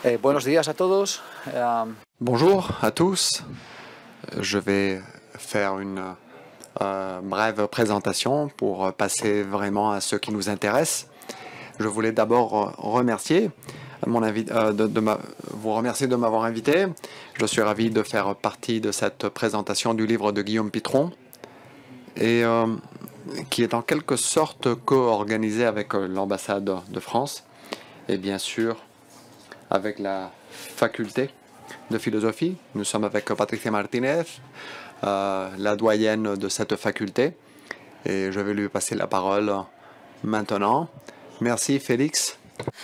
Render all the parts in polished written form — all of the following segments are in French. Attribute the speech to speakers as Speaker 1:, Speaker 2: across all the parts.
Speaker 1: Buenos días a todos.
Speaker 2: Bonjour à tous. Je vais faire une brève présentation pour passer vraiment à ce qui nous intéresse. Je voulais d'abord remercier vous remercier de m'avoir invité. Je suis ravi de faire partie de cette présentation du livre de Guillaume Pitron et qui est en quelque sorte co-organisé avec l'ambassade de France et bien sûr avec la faculté de philosophie. Nous sommes avec Patricia Martinez, la doyenne de cette faculté, et je vais lui passer la parole maintenant. Merci Félix.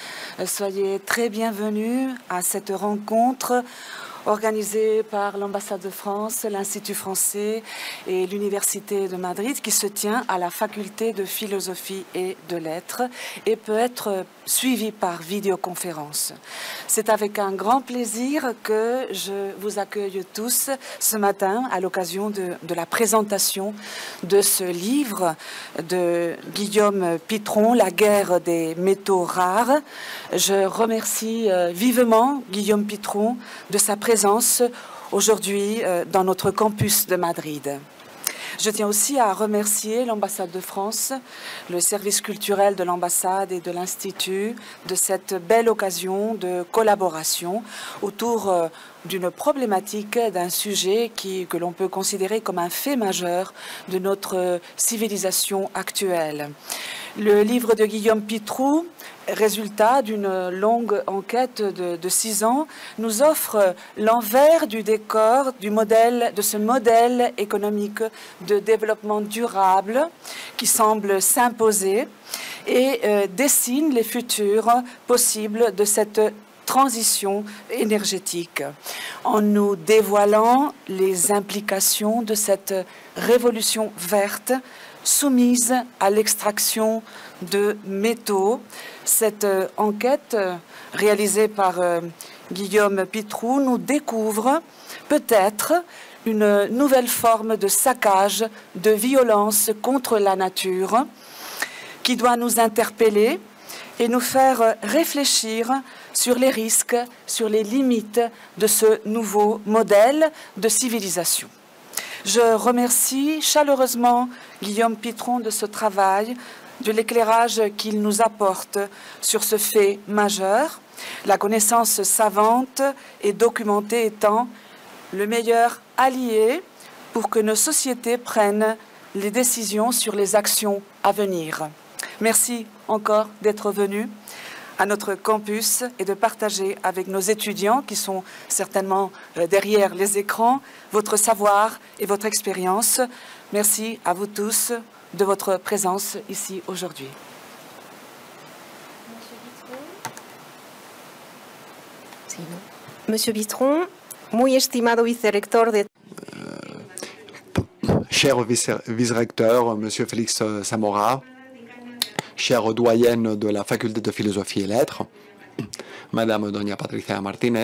Speaker 3: Soyez très bienvenus à cette rencontre organisée par l'ambassade de France, l'Institut français et l'Université de Madrid qui se tient à la faculté de philosophie et de lettres et peut être suivie par vidéoconférence. C'est avec un grand plaisir que je vous accueille tous ce matin à l'occasion de la présentation de ce livre de Guillaume Pitron, La guerre des métaux rares. Je remercie vivement Guillaume Pitron de sa présence aujourd'hui dans notre campus de Madrid. Je tiens aussi à remercier l'ambassade de France, le service culturel de l'ambassade et de l'Institut de cette belle occasion de collaboration autour d'une problématique, d'un sujet que l'on peut considérer comme un fait majeur de notre civilisation actuelle. Le livre de Guillaume Pitron, résultat d'une longue enquête de 6 ans, nous offre l'envers du décor de ce modèle économique de développement durable qui semble s'imposer et dessine les futurs possibles de cette transition énergétique en nous dévoilant les implications de cette révolution verte soumise à l'extraction de métaux. Cette enquête réalisée par Guillaume Pitron nous découvre peut-être une nouvelle forme de saccage, de violence contre la nature qui doit nous interpeller et nous faire réfléchir sur les risques, sur les limites de ce nouveau modèle de civilisation. Je remercie chaleureusement Guillaume Pitron de ce travail, de l'éclairage qu'il nous apporte sur ce fait majeur, la connaissance savante et documentée étant le meilleur allié pour que nos sociétés prennent les décisions sur les actions à venir. Merci encore d'être venus à notre campus et de partager avec nos étudiants qui sont certainement derrière les écrans votre savoir et votre expérience. Merci à vous tous de votre présence ici aujourd'hui.
Speaker 4: Monsieur Pitron, muy estimado vicerrector de...
Speaker 2: Cher vice-recteur, Monsieur Félix Zamora, chère doyenne de la faculté de philosophie et lettres, Madame Doña Patricia Martinez,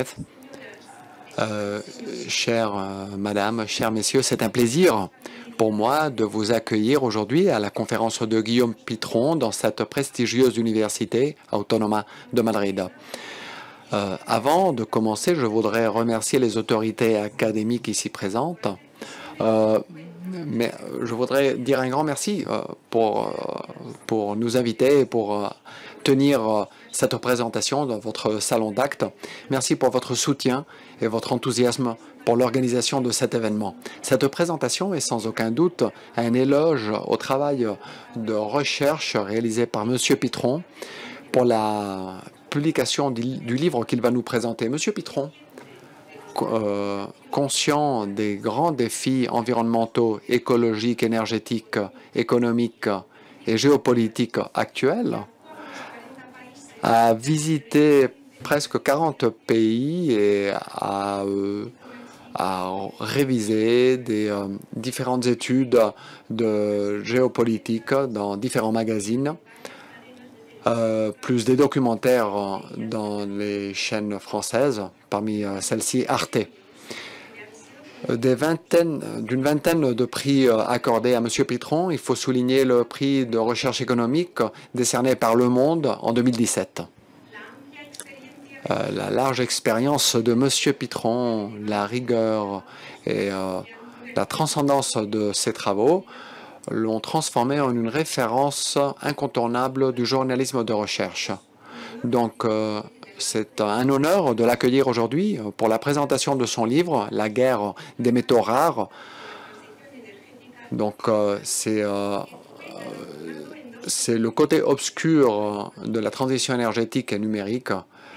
Speaker 2: chère Madame, chers messieurs, c'est un plaisir pour moi de vous accueillir aujourd'hui à la conférence de Guillaume Pitron dans cette prestigieuse université autonoma de Madrid. Avant de commencer, je voudrais remercier les autorités académiques ici présentes. Mais je voudrais dire un grand merci pour nous inviter et pour tenir cette présentation dans votre salon d'actes. Merci pour votre soutien et votre enthousiasme pour l'organisation de cet événement. Cette présentation est sans aucun doute un éloge au travail de recherche réalisé par M. Pitron pour la publication du livre qu'il va nous présenter. M. Pitron, conscient des grands défis environnementaux, écologiques, énergétiques, économiques et géopolitiques actuels, a visité presque 40 pays et a révisé des différentes études de géopolitique dans différents magazines, plus des documentaires dans les chaînes françaises, parmi celles-ci Arte. D'une vingtaine de prix accordés à M. Pitron, il faut souligner le prix de recherche économique décerné par Le Monde en 2017. La large expérience de M. Pitron, la rigueur et la transcendance de ses travaux l'ont transformé en une référence incontournable du journalisme de recherche. Donc, c'est un honneur de l'accueillir aujourd'hui pour la présentation de son livre « La guerre des métaux rares ». Donc, c'est le côté obscur de la transition énergétique et numérique.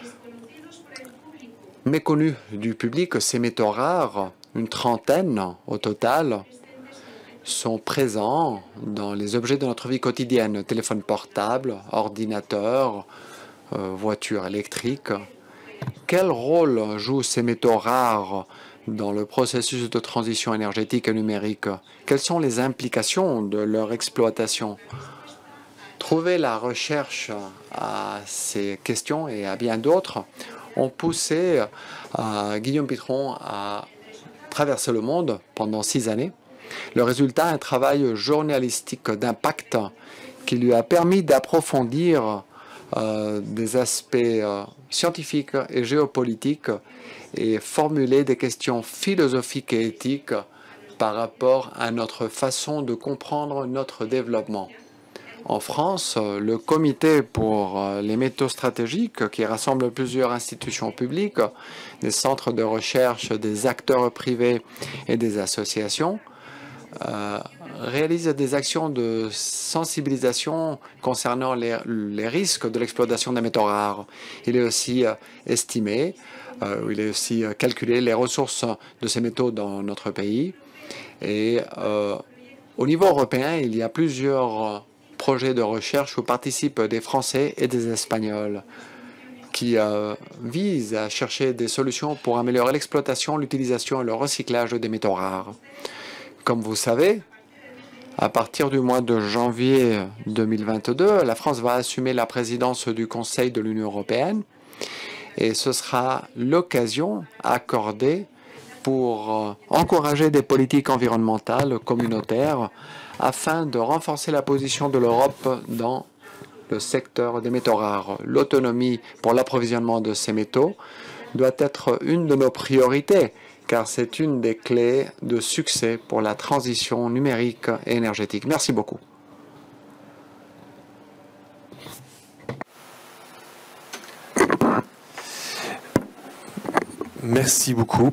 Speaker 2: Méconnu du public, ces métaux rares, une trentaine au total, sont présents dans les objets de notre vie quotidienne, téléphone portable, ordinateur, voiture électrique. Quel rôle jouent ces métaux rares dans le processus de transition énergétique et numérique? Quelles sont les implications de leur exploitation? Trouver la recherche à ces questions et à bien d'autres ont poussé Guillaume Pitron à traverser le monde pendant 6 années. Le résultat, un travail journalistique d'impact qui lui a permis d'approfondir des aspects scientifiques et géopolitiques et formuler des questions philosophiques et éthiques par rapport à notre façon de comprendre notre développement. En France, le comité pour les métaux stratégiques, qui rassemble plusieurs institutions publiques, des centres de recherche, des acteurs privés et des associations, réalise des actions de sensibilisation concernant les risques de l'exploitation des métaux rares. Il est aussi estimé, il est aussi calculé les ressources de ces métaux dans notre pays. Et au niveau européen, il y a plusieurs projets de recherche où participent des Français et des Espagnols qui visent à chercher des solutions pour améliorer l'exploitation, l'utilisation et le recyclage des métaux rares. Comme vous savez, à partir du mois de janvier 2022, la France va assumer la présidence du Conseil de l'Union européenne et ce sera l'occasion accordée pour encourager des politiques environnementales communautaires afin de renforcer la position de l'Europe dans le secteur des métaux rares. L'autonomie pour l'approvisionnement de ces métaux doit être une de nos priorités, car c'est une des clés de succès pour la transition numérique et énergétique. Merci beaucoup.
Speaker 1: Merci beaucoup.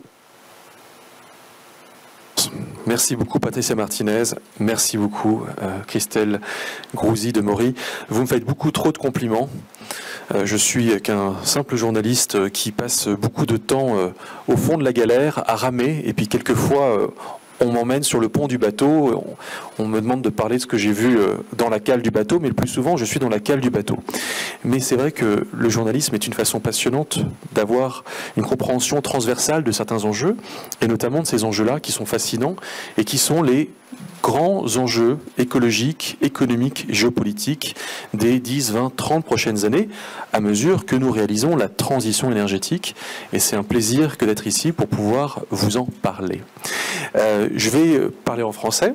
Speaker 1: Merci beaucoup Patricia Martinez, merci beaucoup Christelle Grouzy de Maury. Vous me faites beaucoup trop de compliments. Je suis qu'un simple journaliste qui passe beaucoup de temps au fond de la galère à ramer et puis quelquefois on m'emmène sur le pont du bateau, on me demande de parler de ce que j'ai vu dans la cale du bateau, mais le plus souvent je suis dans la cale du bateau. Mais c'est vrai que le journalisme est une façon passionnante d'avoir une compréhension transversale de certains enjeux, et notamment de ces enjeux-là qui sont fascinants et qui sont les grands enjeux écologiques, économiques, géopolitiques des 10, 20, 30 prochaines années à mesure que nous réalisons la transition énergétique. Et c'est un plaisir que d'être ici pour pouvoir vous en parler. Je vais parler en français.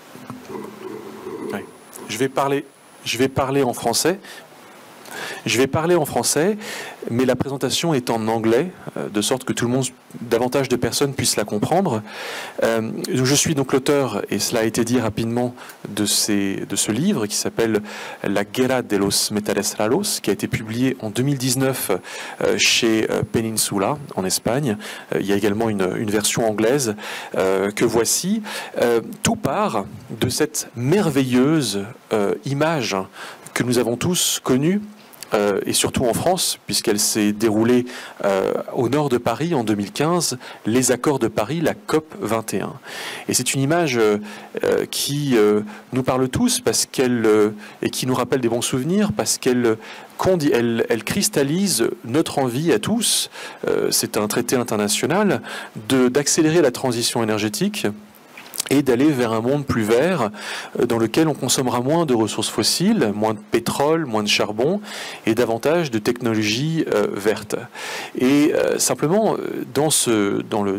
Speaker 1: Oui. Je vais parler en français. Je vais parler en français, mais la présentation est en anglais, de sorte que tout le monde, davantage de personnes puissent la comprendre. Je suis donc l'auteur, et cela a été dit rapidement, de ce livre qui s'appelle La Guerra de los Metales Raros, qui a été publié en 2019 chez Peninsula, en Espagne. Il y a également une version anglaise que voici. Tout part de cette merveilleuse image que nous avons tous connue, et surtout en France, puisqu'elle s'est déroulée au nord de Paris en 2015, les accords de Paris, la COP 21. Et c'est une image qui nous parle tous parce et qui nous rappelle des bons souvenirs, parce qu'elle cristallise notre envie à tous, c'est un traité international, d'accélérer la transition énergétique et d'aller vers un monde plus vert dans lequel on consommera moins de ressources fossiles, moins de pétrole, moins de charbon et davantage de technologies vertes. Et simplement, dans le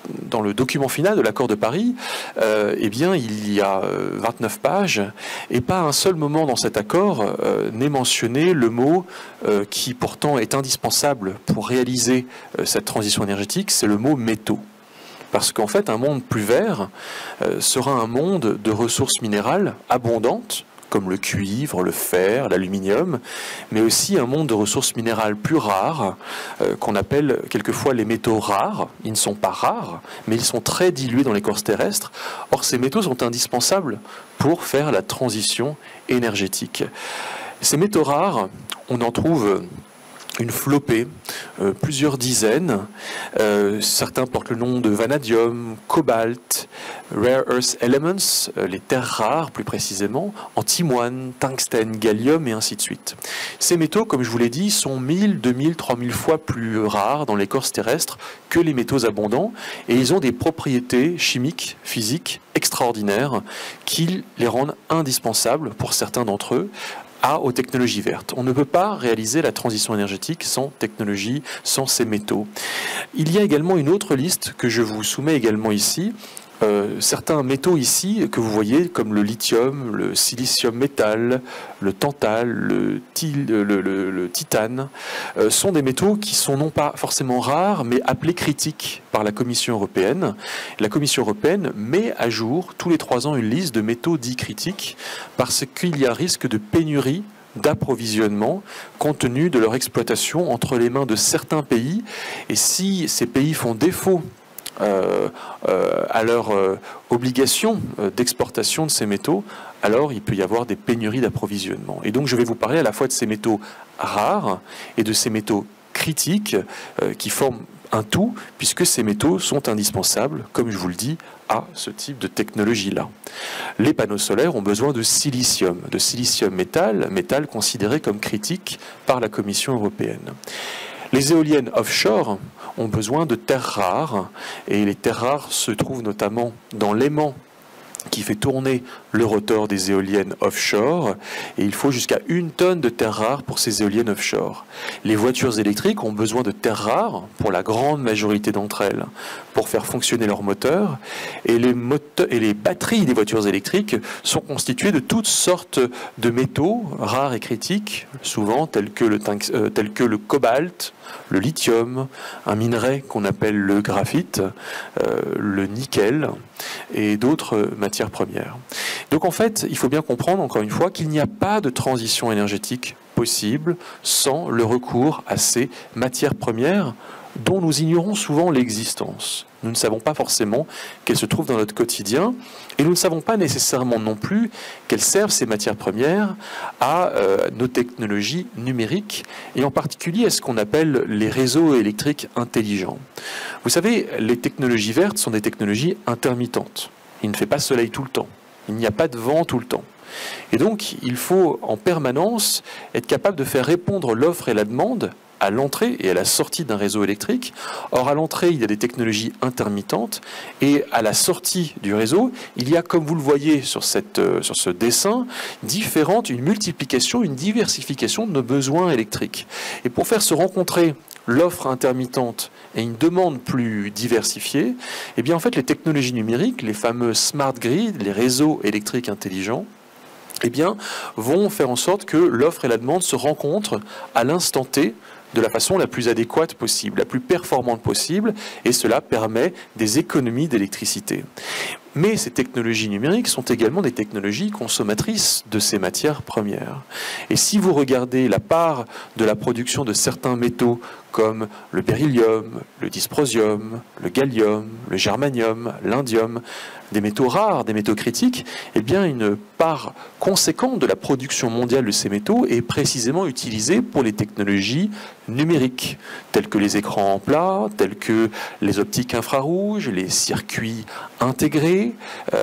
Speaker 1: dans le document final de l'accord de Paris, eh bien, il y a 29 pages, et pas un seul moment dans cet accord n'est mentionné le mot qui pourtant est indispensable pour réaliser cette transition énergétique, c'est le mot métaux. Parce qu'en fait, un monde plus vert sera un monde de ressources minérales abondantes, comme le cuivre, le fer, l'aluminium, mais aussi un monde de ressources minérales plus rares, qu'on appelle quelquefois les métaux rares. Ils ne sont pas rares, mais ils sont très dilués dans l'écorce terrestre. Or, ces métaux sont indispensables pour faire la transition énergétique. Ces métaux rares, on en trouve une flopée, plusieurs dizaines. Certains portent le nom de vanadium, cobalt, rare earth elements, les terres rares plus précisément, antimoine, tungstène, gallium et ainsi de suite. Ces métaux, comme je vous l'ai dit, sont 1000, 2000, 3000 fois plus rares dans l'écorce terrestre que les métaux abondants, et ils ont des propriétés chimiques, physiques extraordinaires qui les rendent indispensables pour certains d'entre eux aux technologies vertes. On ne peut pas réaliser la transition énergétique sans technologie, sans ces métaux. Il y a également une autre liste que je vous soumets également ici. Certains métaux ici que vous voyez, comme le lithium, le silicium métal, le tantal, le titane, sont des métaux qui sont non pas forcément rares, mais appelés critiques par la Commission européenne. La Commission européenne met à jour tous les 3 ans une liste de métaux dits critiques parce qu'il y a risque de pénurie d'approvisionnement compte tenu de leur exploitation entre les mains de certains pays. Et si ces pays font défaut à leur obligation d'exportation de ces métaux, alors il peut y avoir des pénuries d'approvisionnement. Et donc je vais vous parler à la fois de ces métaux rares et de ces métaux critiques qui forment un tout, puisque ces métaux sont indispensables, comme je vous le dis, à ce type de technologie-là. Les panneaux solaires ont besoin de silicium métal considéré comme critique par la Commission européenne. Les éoliennes offshore ont besoin de terres rares, et les terres rares se trouvent notamment dans l'aimant qui fait tourner le rotor des éoliennes offshore, et il faut jusqu'à 1 tonne de terres rares pour ces éoliennes offshore. Les voitures électriques ont besoin de terres rares, pour la grande majorité d'entre elles, pour faire fonctionner leurs moteurs, et les batteries des voitures électriques sont constituées de toutes sortes de métaux rares et critiques, souvent tels que le cobalt, le lithium, un minerai qu'on appelle le graphite, le nickel et d'autres matières premières. Donc en fait, il faut bien comprendre encore une fois qu'il n'y a pas de transition énergétique possible sans le recours à ces matières premières dont nous ignorons souvent l'existence. Nous ne savons pas forcément qu'elles se trouvent dans notre quotidien, et nous ne savons pas nécessairement non plus qu'elles servent, ces matières premières, à nos technologies numériques, et en particulier à ce qu'on appelle les réseaux électriques intelligents. Vous savez, les technologies vertes sont des technologies intermittentes. Il ne fait pas soleil tout le temps, il n'y a pas de vent tout le temps. Et donc, il faut en permanence être capable de faire répondre l'offre et la demande à l'entrée et à la sortie d'un réseau électrique. Or, à l'entrée, il y a des technologies intermittentes, et à la sortie du réseau, il y a, comme vous le voyez sur ce dessin, une multiplication, une diversification de nos besoins électriques. Et pour faire se rencontrer l'offre intermittente et une demande plus diversifiée, eh bien, en fait, les technologies numériques, les fameux smart grids, les réseaux électriques intelligents, eh bien, vont faire en sorte que l'offre et la demande se rencontrent à l'instant T de la façon la plus adéquate possible, la plus performante possible, et cela permet des économies d'électricité. Mais ces technologies numériques sont également des technologies consommatrices de ces matières premières. Et si vous regardez la part de la production de certains métaux comme le beryllium, le dysprosium, le gallium, le germanium, l'indium, des métaux rares, des métaux critiques, eh bien une part conséquente de la production mondiale de ces métaux est précisément utilisée pour les technologies numériques, telles que les écrans en plat, telles que les optiques infrarouges, les circuits intégrés,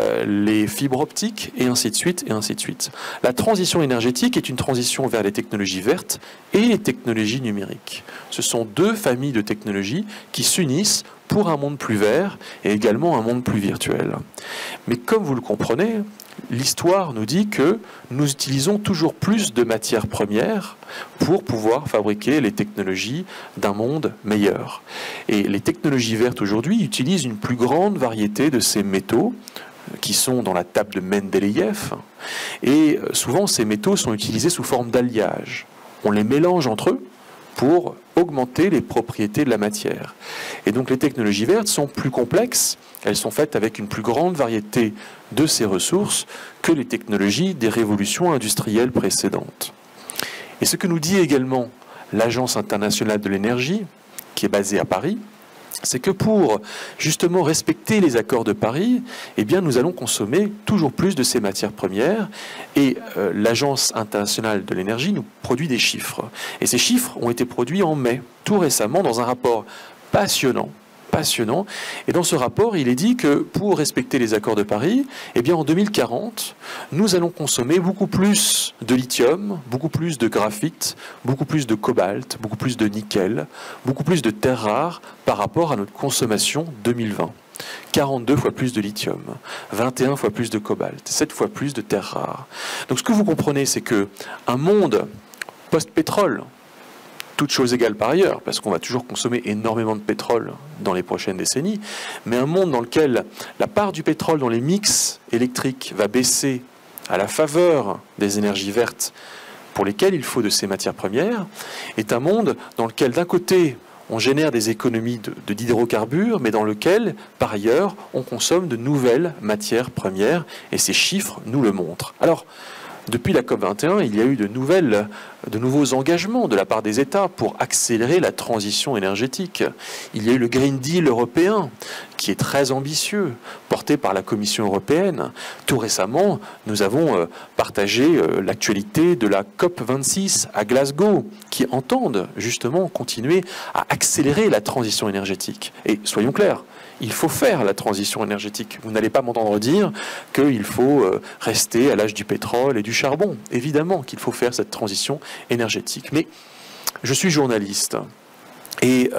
Speaker 1: les fibres optiques, et ainsi de suite, et ainsi de suite. La transition énergétique est une transition vers les technologies vertes et les technologies numériques. Ce sont 2 familles de technologies qui s'unissent pour un monde plus vert et également un monde plus virtuel. Mais comme vous le comprenez, l'histoire nous dit que nous utilisons toujours plus de matières premières pour pouvoir fabriquer les technologies d'un monde meilleur. Et les technologies vertes aujourd'hui utilisent une plus grande variété de ces métaux qui sont dans la table de Mendeleïev. Et souvent, ces métaux sont utilisés sous forme d'alliage. On les mélange entre eux pour augmenter les propriétés de la matière. Et donc les technologies vertes sont plus complexes, elles sont faites avec une plus grande variété de ces ressources que les technologies des révolutions industrielles précédentes. Et ce que nous dit également l'Agence internationale de l'énergie, qui est basée à Paris, c'est que pour justement respecter les accords de Paris, eh bien, nous allons consommer toujours plus de ces matières premières. Et l'Agence internationale de l'énergie nous produit des chiffres. Et ces chiffres ont été produits en mai, tout récemment, dans un rapport passionnant. Et dans ce rapport, il est dit que pour respecter les accords de Paris, eh bien, en 2040, nous allons consommer beaucoup plus de lithium, beaucoup plus de graphite, beaucoup plus de cobalt, beaucoup plus de nickel, beaucoup plus de terres rares par rapport à notre consommation 2020. 42 fois plus de lithium, 21 fois plus de cobalt, 7 fois plus de terres rares. Donc ce que vous comprenez, c'est qu'un monde post-pétrole, toutes choses égales par ailleurs, parce qu'on va toujours consommer énormément de pétrole dans les prochaines décennies, mais un monde dans lequel la part du pétrole dans les mix électriques va baisser à la faveur des énergies vertes pour lesquelles il faut de ces matières premières, est un monde dans lequel d'un côté on génère des économies d'hydrocarbures, mais dans lequel, par ailleurs, on consomme de nouvelles matières premières, et ces chiffres nous le montrent. Alors, depuis la COP21, il y a eu de nouveaux engagements de la part des États pour accélérer la transition énergétique. Il y a eu le Green Deal européen, qui est très ambitieux, porté par la Commission européenne. Tout récemment, nous avons partagé l'actualité de la COP26 à Glasgow, qui entendent justement continuer à accélérer la transition énergétique. Et soyons clairs, il faut faire la transition énergétique. Vous n'allez pas m'entendre dire qu'il faut rester à l'âge du pétrole et du charbon. Évidemment qu'il faut faire cette transition énergétique. Mais je suis journaliste et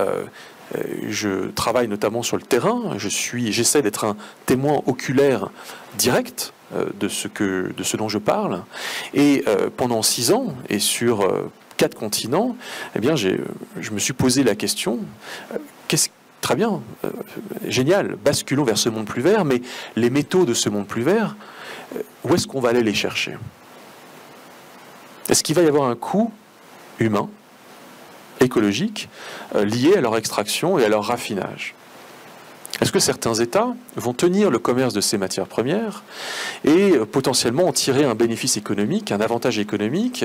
Speaker 1: je travaille notamment sur le terrain. J'essaie d'être un témoin oculaire direct de ce dont je parle. Et pendant 6 ans et sur 4 continents, eh bien, je me suis posé la question très bien, génial, basculons vers ce monde plus vert, mais les métaux de ce monde plus vert, où est-ce qu'on va aller les chercher? Est-ce qu'il va y avoir un coût humain, écologique, lié à leur extraction et à leur raffinage? Est-ce que certains États vont tenir le commerce de ces matières premières et potentiellement en tirer un bénéfice économique, un avantage économique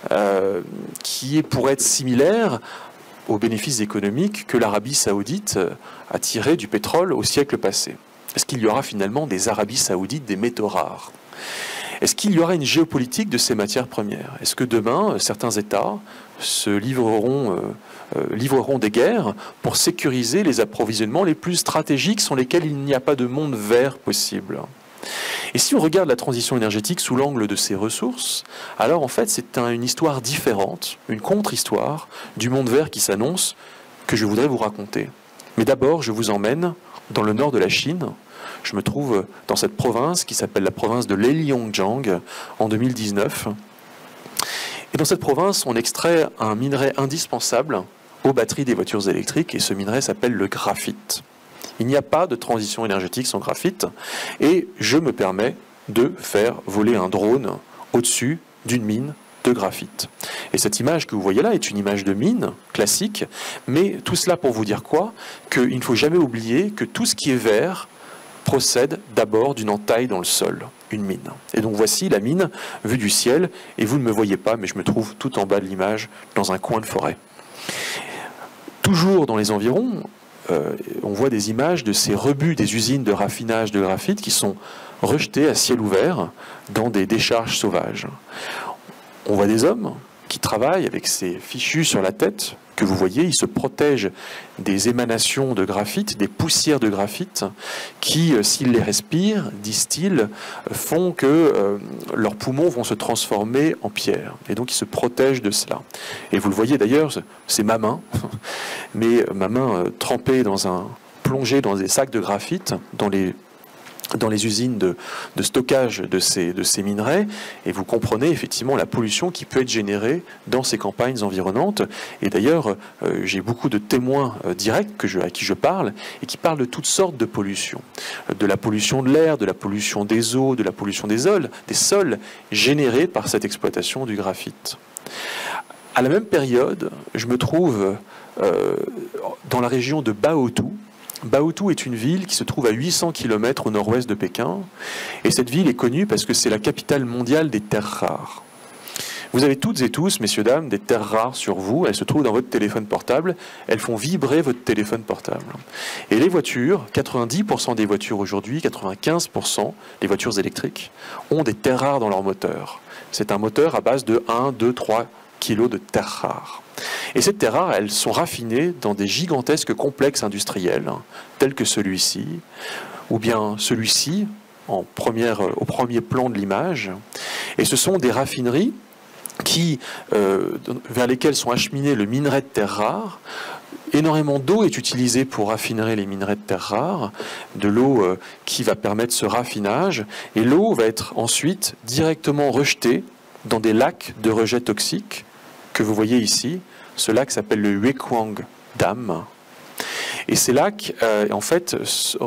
Speaker 1: qui pourrait être similaire aux bénéfices économiques que l'Arabie saoudite a tirés du pétrole au siècle passé? Est-ce qu'il y aura finalement des Arabies saoudites des métaux rares? Est-ce qu'il y aura une géopolitique de ces matières premières? Est-ce que demain, certains États se livreront des guerres pour sécuriser les approvisionnements les plus stratégiques sans lesquels il n'y a pas de monde vert possible? Et si on regarde la transition énergétique sous l'angle de ces ressources, alors en fait c'est une histoire différente, une contre-histoire du monde vert qui s'annonce que je voudrais vous raconter. Mais d'abord, je vous emmène dans le nord de la Chine. Je me trouve dans cette province qui s'appelle la province de Heilongjiang en 2019. Et dans cette province, on extrait un minerai indispensable aux batteries des voitures électriques, et ce minerai s'appelle le graphite. Il n'y a pas de transition énergétique sans graphite, et je me permets de faire voler un drone au-dessus d'une mine de graphite. Et cette image que vous voyez là est une image de mine classique, mais tout cela pour vous dire quoi? Qu'il ne faut jamais oublier que tout ce qui est vert procède d'abord d'une entaille dans le sol, une mine. Et donc voici la mine vue du ciel, et vous ne me voyez pas, mais je me trouve tout en bas de l'image, dans un coin de forêt. Toujours dans les environs, on voit des images de ces rebuts des usines de raffinage de graphite qui sont rejetés à ciel ouvert dans des décharges sauvages. On voit des hommes qui travaillent avec ces fichus sur la tête que vous voyez. Ils se protègent des émanations de graphite, des poussières de graphite qui, s'ils les respirent, disent-ils, font que leurs poumons vont se transformer en pierre. Et donc ils se protègent de cela. Et vous le voyez d'ailleurs, c'est ma main, mais ma main trempée plongée dans des sacs de graphite, dans les dans les usines de stockage de ces minerais, et vous comprenez effectivement la pollution qui peut être générée dans ces campagnes environnantes. Et d'ailleurs, j'ai beaucoup de témoins directs à qui je parle, et qui parlent de toutes sortes de pollutions. De la pollution de l'air, de la pollution des eaux, de la pollution des sols générés par cette exploitation du graphite. À la même période, je me trouve dans la région de Baotou. Baotou est une ville qui se trouve à 800 km au nord-ouest de Pékin, et cette ville est connue parce que c'est la capitale mondiale des terres rares. Vous avez toutes et tous, messieurs, dames, des terres rares sur vous, elles se trouvent dans votre téléphone portable, elles font vibrer votre téléphone portable. Et les voitures, 90% des voitures aujourd'hui, 95% des voitures électriques, ont des terres rares dans leur moteur. C'est un moteur à base de 1, 2, 3 kilos de terres rares. Et ces terres rares, elles sont raffinées dans des gigantesques complexes industriels, tels que celui-ci, ou bien celui-ci, au premier plan de l'image. Et ce sont des raffineries vers lesquelles sont acheminés le minerai de terres rares. Énormément d'eau est utilisée pour raffiner les minerais de terres rares, de l'eau qui va permettre ce raffinage, et l'eau va être ensuite directement rejetée dans des lacs de rejet toxiques que vous voyez ici. Ce lac s'appelle le Huequang Dam. Et ces lacs, en fait,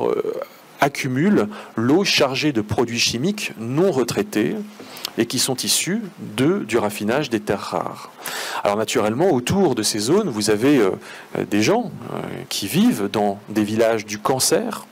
Speaker 1: accumulent l'eau chargée de produits chimiques non retraités et qui sont issus du raffinage des terres rares. Alors naturellement, autour de ces zones, vous avez des gens qui vivent dans des villages du cancer.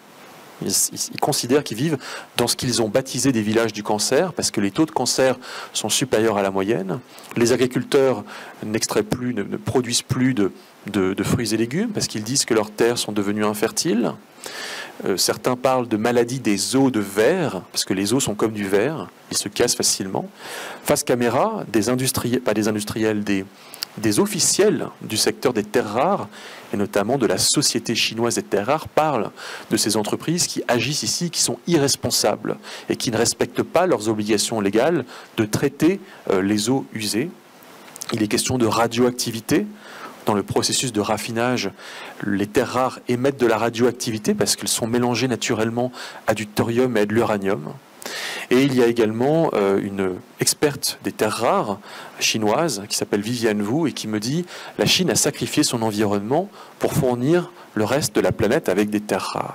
Speaker 1: Ils considèrent qu'ils vivent dans ce qu'ils ont baptisé des villages du cancer, parce que les taux de cancer sont supérieurs à la moyenne. Les agriculteurs n'extraient plus, ne produisent plus de fruits et légumes, parce qu'ils disent que leurs terres sont devenues infertiles. Certains parlent de maladie des os de verre, parce que les os sont comme du verre, ils se cassent facilement. Face caméra, des industriels, pas des industriels, des officiels du secteur des terres rares, et notamment de la Société chinoise des terres rares, parlent de ces entreprises qui agissent ici, qui sont irresponsables et qui ne respectent pas leurs obligations légales de traiter les eaux usées. Il est question de radioactivité. Dans le processus de raffinage, les terres rares émettent de la radioactivité parce qu'elles sont mélangées naturellement à du thorium et à de l'uranium. Et il y a également une experte des terres rares chinoise qui s'appelle Viviane Wu et qui me dit « La Chine a sacrifié son environnement pour fournir le reste de la planète avec des terres rares ».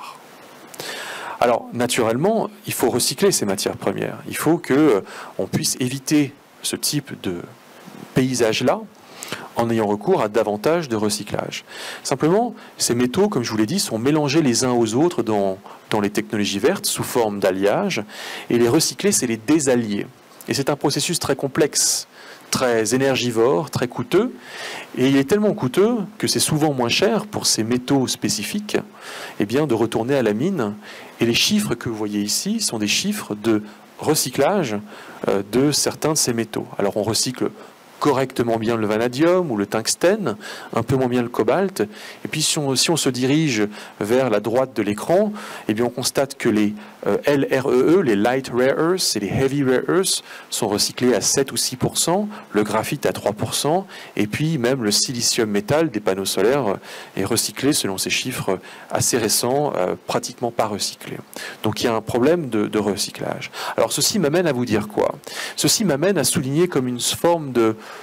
Speaker 1: Alors, naturellement, il faut recycler ces matières premières. Il faut qu'on puisse éviter ce type de paysage-là en ayant recours à davantage de recyclage. Simplement, ces métaux, comme je vous l'ai dit, sont mélangés les uns aux autres dans les technologies vertes sous forme d'alliage, et les recycler, c'est les désallier. Et c'est un processus très complexe, très énergivore, très coûteux, et il est tellement coûteux que c'est souvent moins cher pour ces métaux spécifiques de retourner à la mine. Et les chiffres que vous voyez ici sont des chiffres de recyclage de certains de ces métaux. Alors on recycle correctement bien le vanadium ou le tungstène, un peu moins bien le cobalt. Et puis si on se dirige vers la droite de l'écran, on constate que les LREE, les light rare earths et les heavy rare earths sont recyclés à 7 ou 6%, le graphite à 3%, et puis même le silicium métal des panneaux solaires est recyclé selon ces chiffres assez récents, pratiquement pas recyclé. Donc il y a un problème de recyclage. Alors ceci m'amène à vous dire quoi? Ceci m'amène à souligner comme une forme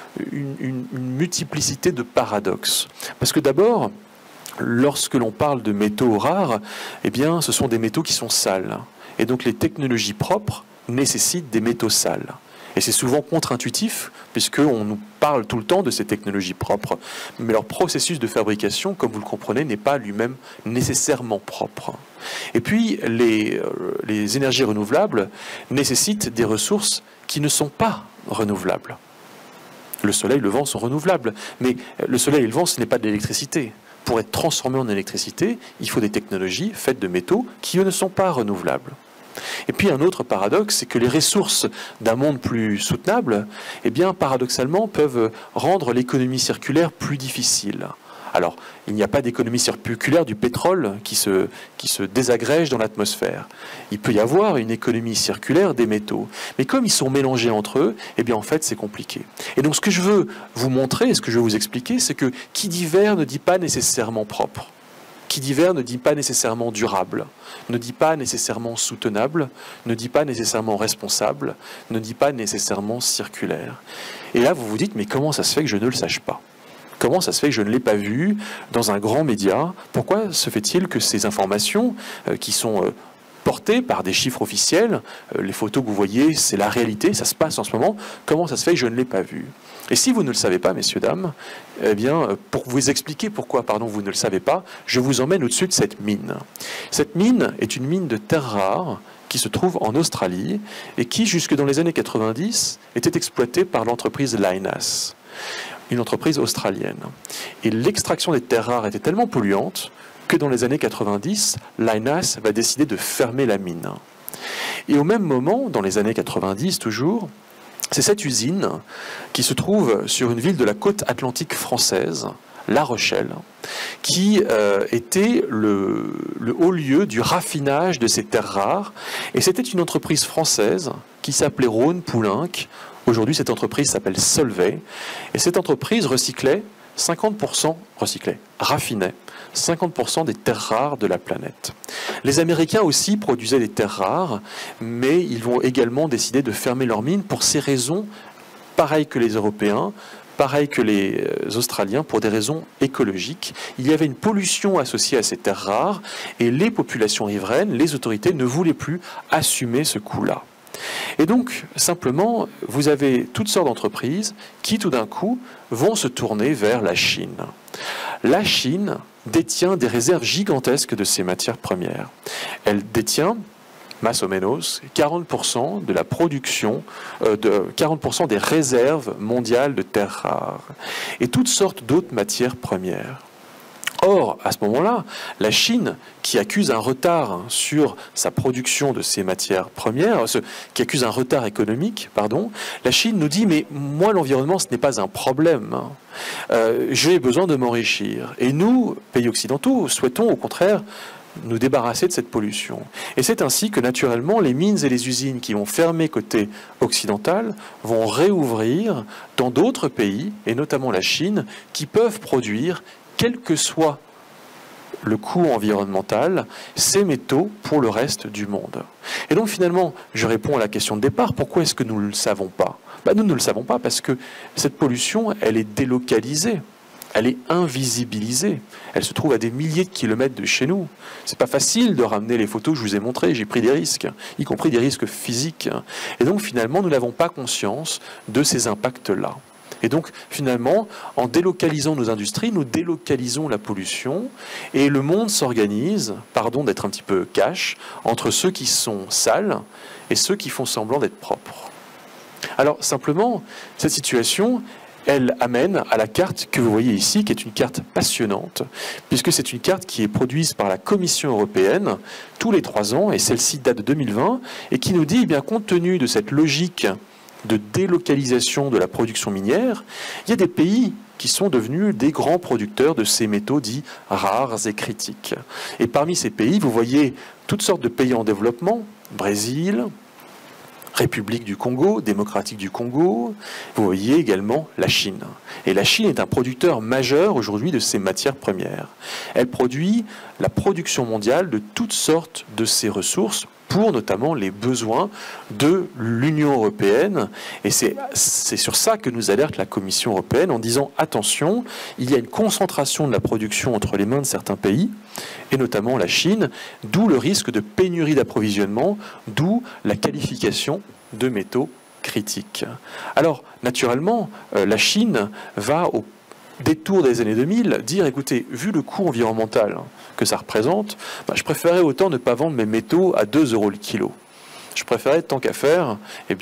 Speaker 1: une multiplicité de paradoxes. Parce que d'abord, lorsque l'on parle de métaux rares, ce sont des métaux qui sont sales. Et donc les technologies propres nécessitent des métaux sales. Et c'est souvent contre-intuitif, puisqu'on nous parle tout le temps de ces technologies propres. Mais leur processus de fabrication, comme vous le comprenez, n'est pas lui-même nécessairement propre. Et puis, les énergies renouvelables nécessitent des ressources qui ne sont pas renouvelables. Le soleil et le vent sont renouvelables, mais le soleil et le vent, ce n'est pas de l'électricité. Pour être transformé en électricité, il faut des technologies faites de métaux qui, eux, ne sont pas renouvelables. Et puis un autre paradoxe, c'est que les ressources d'un monde plus soutenable, paradoxalement, peuvent rendre l'économie circulaire plus difficile. Alors, il n'y a pas d'économie circulaire du pétrole qui se désagrège dans l'atmosphère. Il peut y avoir une économie circulaire des métaux. Mais comme ils sont mélangés entre eux, en fait, c'est compliqué. Et donc, ce que je veux vous montrer, ce que je veux vous expliquer, c'est que qui dit vert ne dit pas nécessairement propre. Qui dit vert ne dit pas nécessairement durable, ne dit pas nécessairement soutenable, ne dit pas nécessairement responsable, ne dit pas nécessairement circulaire. Et là, vous vous dites, mais comment ça se fait que je ne le sache pas ? Comment ça se fait que je ne l'ai pas vu dans un grand média? Pourquoi se fait-il que ces informations qui sont portées par des chiffres officiels, les photos que vous voyez, c'est la réalité, ça se passe en ce moment, comment ça se fait que je ne l'ai pas vu? Et si vous ne le savez pas, messieurs, dames, eh bien, pour vous expliquer pourquoi, vous ne le savez pas, je vous emmène au-dessus de cette mine. Cette mine est une mine de terres rares qui se trouve en Australie et qui, jusque dans les années 90, était exploitée par l'entreprise Lynas, une entreprise australienne. Et l'extraction des terres rares était tellement polluante que dans les années 90, Lynas va décider de fermer la mine. Et au même moment, dans les années 90 toujours, c'est cette usine qui se trouve sur une ville de la côte atlantique française, La Rochelle, qui était le haut lieu du raffinage de ces terres rares. Et c'était une entreprise française qui s'appelait Rhône-Poulenc. Aujourd'hui, cette entreprise s'appelle Solvay. Et cette entreprise recyclait 50%, raffinait 50% des terres rares de la planète. Les Américains aussi produisaient des terres rares, mais ils vont également décider de fermer leurs mines pour ces raisons, pareilles que les Européens, pareil que les Australiens, pour des raisons écologiques. Il y avait une pollution associée à ces terres rares et les populations riveraines, les autorités ne voulaient plus assumer ce coût-là. Et donc, simplement, vous avez toutes sortes d'entreprises qui, tout d'un coup, vont se tourner vers la Chine. La Chine détient des réserves gigantesques de ces matières premières. Elle détient, más o menos, 40% de la production, 40% des réserves mondiales de terres rares et toutes sortes d'autres matières premières. Or, à ce moment-là, la Chine, qui accuse un retard sur sa production de ces matières premières, qui accuse un retard économique, la Chine nous dit « mais moi, l'environnement, ce n'est pas un problème. J'ai besoin de m'enrichir. » Et nous, pays occidentaux, souhaitons au contraire nous débarrasser de cette pollution. Et c'est ainsi que, naturellement, les mines et les usines qui vont fermer côté occidental vont réouvrir dans d'autres pays, et notamment la Chine, qui peuvent produire, quel que soit le coût environnemental, ces métaux pour le reste du monde. Et donc finalement, je réponds à la question de départ, pourquoi est-ce que nous ne le savons pas? Nous ne le savons pas parce que cette pollution, elle est délocalisée, elle est invisibilisée, elle se trouve à des milliers de kilomètres de chez nous. C'est pas facile de ramener les photos que je vous ai montrées, j'ai pris des risques, y compris des risques physiques. Et donc finalement, nous n'avons pas conscience de ces impacts-là. Et donc, finalement, en délocalisant nos industries, nous délocalisons la pollution et le monde s'organise, pardon d'être un petit peu cash, entre ceux qui sont sales et ceux qui font semblant d'être propres. Alors, simplement, cette situation, elle amène à la carte que vous voyez ici, qui est une carte passionnante, puisque c'est une carte qui est produite par la Commission européenne tous les 3 ans, et celle-ci date de 2020, et qui nous dit, eh bien, compte tenu de cette logique de délocalisation de la production minière, il y a des pays qui sont devenus des grands producteurs de ces métaux dits rares et critiques. Et parmi ces pays, vous voyez toutes sortes de pays en développement, Brésil, République du Congo, démocratique du Congo, vous voyez également la Chine. Et la Chine est un producteur majeur aujourd'hui de ces matières premières. Elle produit la production mondiale de toutes sortes de ces ressources pour notamment les besoins de l'Union européenne. Et c'est sur ça que nous alerte la Commission européenne en disant « Attention, il y a une concentration de la production entre les mains de certains pays, et notamment la Chine, d'où le risque de pénurie d'approvisionnement, d'où la qualification de métaux critiques. » Alors, naturellement, la Chine va au détour des années 2000 dire « Écoutez, vu le coût environnemental que ça représente, je préférais autant ne pas vendre mes métaux à 2 € le kilo. Je préférais, tant qu'à faire,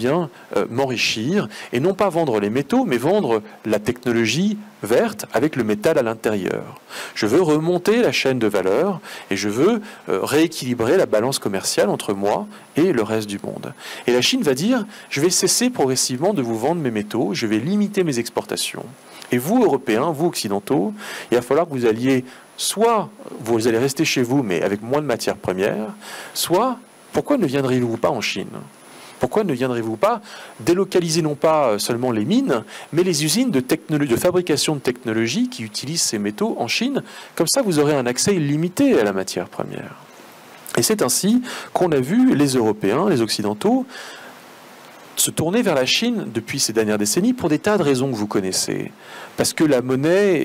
Speaker 1: m'enrichir et non pas vendre les métaux, mais vendre la technologie verte avec le métal à l'intérieur. Je veux remonter la chaîne de valeur et je veux rééquilibrer la balance commerciale entre moi et le reste du monde. » Et la Chine va dire « Je vais cesser progressivement de vous vendre mes métaux, je vais limiter mes exportations. Et vous, Européens, vous, Occidentaux, il va falloir que vous alliez, soit vous allez rester chez vous, mais avec moins de matières premières, soit, pourquoi ne viendriez-vous pas en Chine ? Pourquoi ne viendrez-vous pas délocaliser non pas seulement les mines, mais les usines de fabrication de technologies qui utilisent ces métaux en Chine? Comme ça, vous aurez un accès illimité à la matière première. Et c'est ainsi qu'on a vu les Européens, les Occidentaux, se tourner vers la Chine depuis ces dernières décennies pour des tas de raisons que vous connaissez. Parce que la monnaie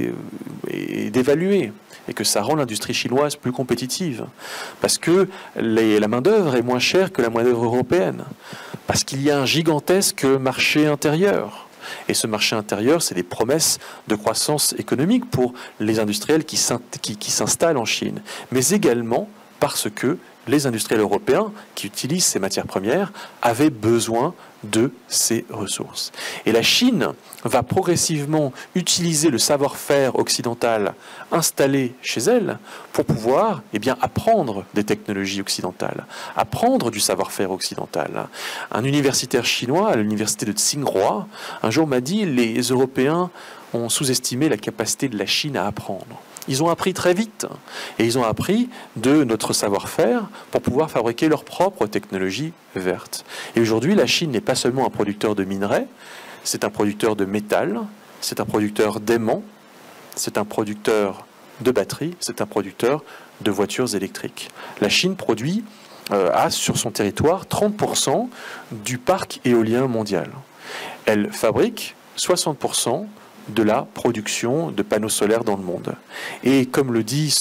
Speaker 1: est dévaluée et que ça rend l'industrie chinoise plus compétitive. Parce que la main-d'œuvre est moins chère que la main-d'œuvre européenne. Parce qu'il y a un gigantesque marché intérieur. Et ce marché intérieur, c'est des promesses de croissance économique pour les industriels qui s'installent en Chine. Mais également parce que les industriels européens qui utilisent ces matières premières avaient besoin de ces ressources. Et la Chine va progressivement utiliser le savoir-faire occidental installé chez elle pour pouvoir apprendre des technologies occidentales, apprendre du savoir-faire occidental. Un universitaire chinois à l'université de Tsinghua un jour m'a dit « Les Européens ont sous-estimé la capacité de la Chine à apprendre ». Ils ont appris très vite, et ils ont appris de notre savoir-faire pour pouvoir fabriquer leurs propres technologies vertes. Et aujourd'hui, la Chine n'est pas seulement un producteur de minerais, c'est un producteur de métal, c'est un producteur d'aimants, c'est un producteur de batteries, c'est un producteur de voitures électriques. La Chine produit, a sur son territoire 30% du parc éolien mondial. Elle fabrique 60% de la production de panneaux solaires dans le monde. Et comme le dit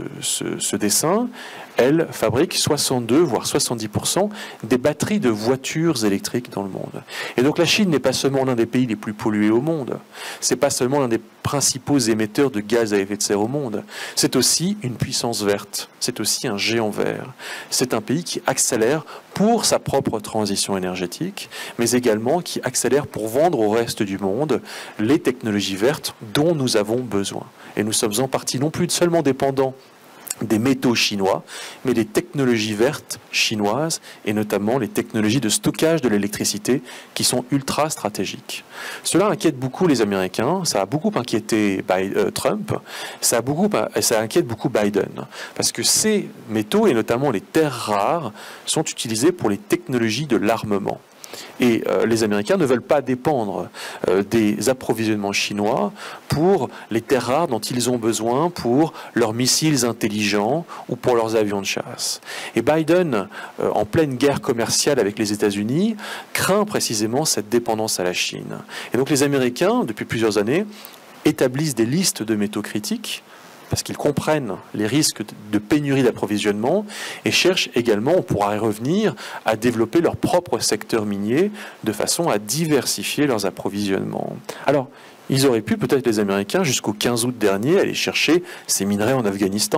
Speaker 1: ce dessin, elle fabrique 62 voire 70% des batteries de voitures électriques dans le monde. Et donc la Chine n'est pas seulement l'un des pays les plus pollués au monde, c'est pas seulement l'un des principaux émetteurs de gaz à effet de serre au monde, c'est aussi une puissance verte, c'est aussi un géant vert. C'est un pays qui accélère pour sa propre transition énergétique, mais également qui accélère pour vendre au reste du monde les technologies vertes dont nous avons besoin. Et nous sommes en partie non plus seulement dépendants des métaux chinois, mais des technologies vertes chinoises, et notamment les technologies de stockage de l'électricité qui sont ultra stratégiques. Cela inquiète beaucoup les Américains, ça a beaucoup inquiété Trump, ça inquiète beaucoup Biden, parce que ces métaux, et notamment les terres rares, sont utilisés pour les technologies de l'armement. Et les Américains ne veulent pas dépendre des approvisionnements chinois pour les terres rares dont ils ont besoin pour leurs missiles intelligents ou pour leurs avions de chasse. Et Biden, en pleine guerre commerciale avec les États-Unis, craint précisément cette dépendance à la Chine. Et donc les Américains, depuis plusieurs années, établissent des listes de métaux critiques parce qu'ils comprennent les risques de pénurie d'approvisionnement et cherchent également, on pourra y revenir, à développer leur propre secteur minier de façon à diversifier leurs approvisionnements. Alors, ils auraient pu, peut-être les Américains, jusqu'au 15 août dernier, aller chercher ces minerais en Afghanistan.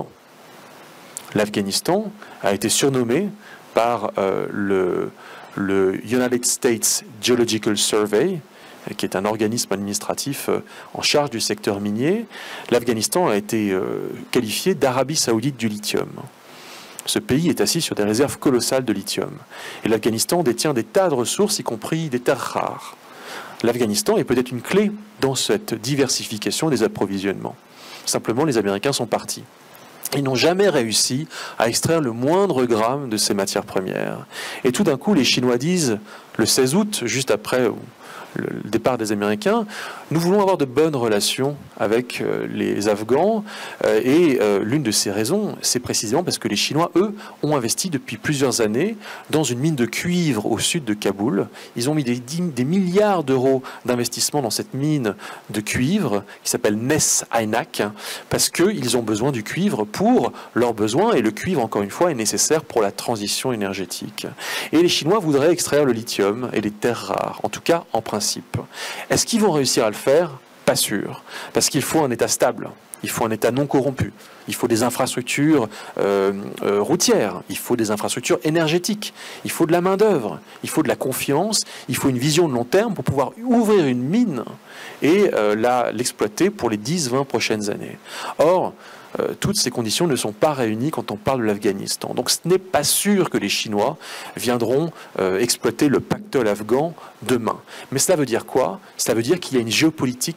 Speaker 1: L'Afghanistan a été surnommé par le United States Geological Survey, qui est un organisme administratif en charge du secteur minier. L'Afghanistan a été qualifié d'Arabie saoudite du lithium. Ce pays est assis sur des réserves colossales de lithium. Et l'Afghanistan détient des tas de ressources, y compris des terres rares. L'Afghanistan est peut-être une clé dans cette diversification des approvisionnements. Simplement, les Américains sont partis. Ils n'ont jamais réussi à extraire le moindre gramme de ces matières premières. Et tout d'un coup, les Chinois disent, le 16 août, juste après le départ des Américains, nous voulons avoir de bonnes relations avec les Afghans et l'une de ces raisons, c'est précisément parce que les Chinois, eux, ont investi depuis plusieurs années dans une mine de cuivre au sud de Kaboul. Ils ont mis des milliards d'euros d'investissement dans cette mine de cuivre qui s'appelle Nes Aynak parce qu'ils ont besoin du cuivre pour leurs besoins et le cuivre, encore une fois, est nécessaire pour la transition énergétique. Et les Chinois voudraient extraire le lithium et les terres rares, en tout cas en principe. Est-ce qu'ils vont réussir à le faire? Pas sûr. Parce qu'il faut un État stable, il faut un État non corrompu, il faut des infrastructures routières, il faut des infrastructures énergétiques, il faut de la main-d'œuvre, il faut de la confiance, il faut une vision de long terme pour pouvoir ouvrir une mine et l'exploiter pour les 10-20 prochaines années. Or, toutes ces conditions ne sont pas réunies quand on parle de l'Afghanistan. Donc ce n'est pas sûr que les Chinois viendront exploiter le pactole afghan demain. Mais cela veut dire quoi? Cela veut dire qu'il y a une géopolitique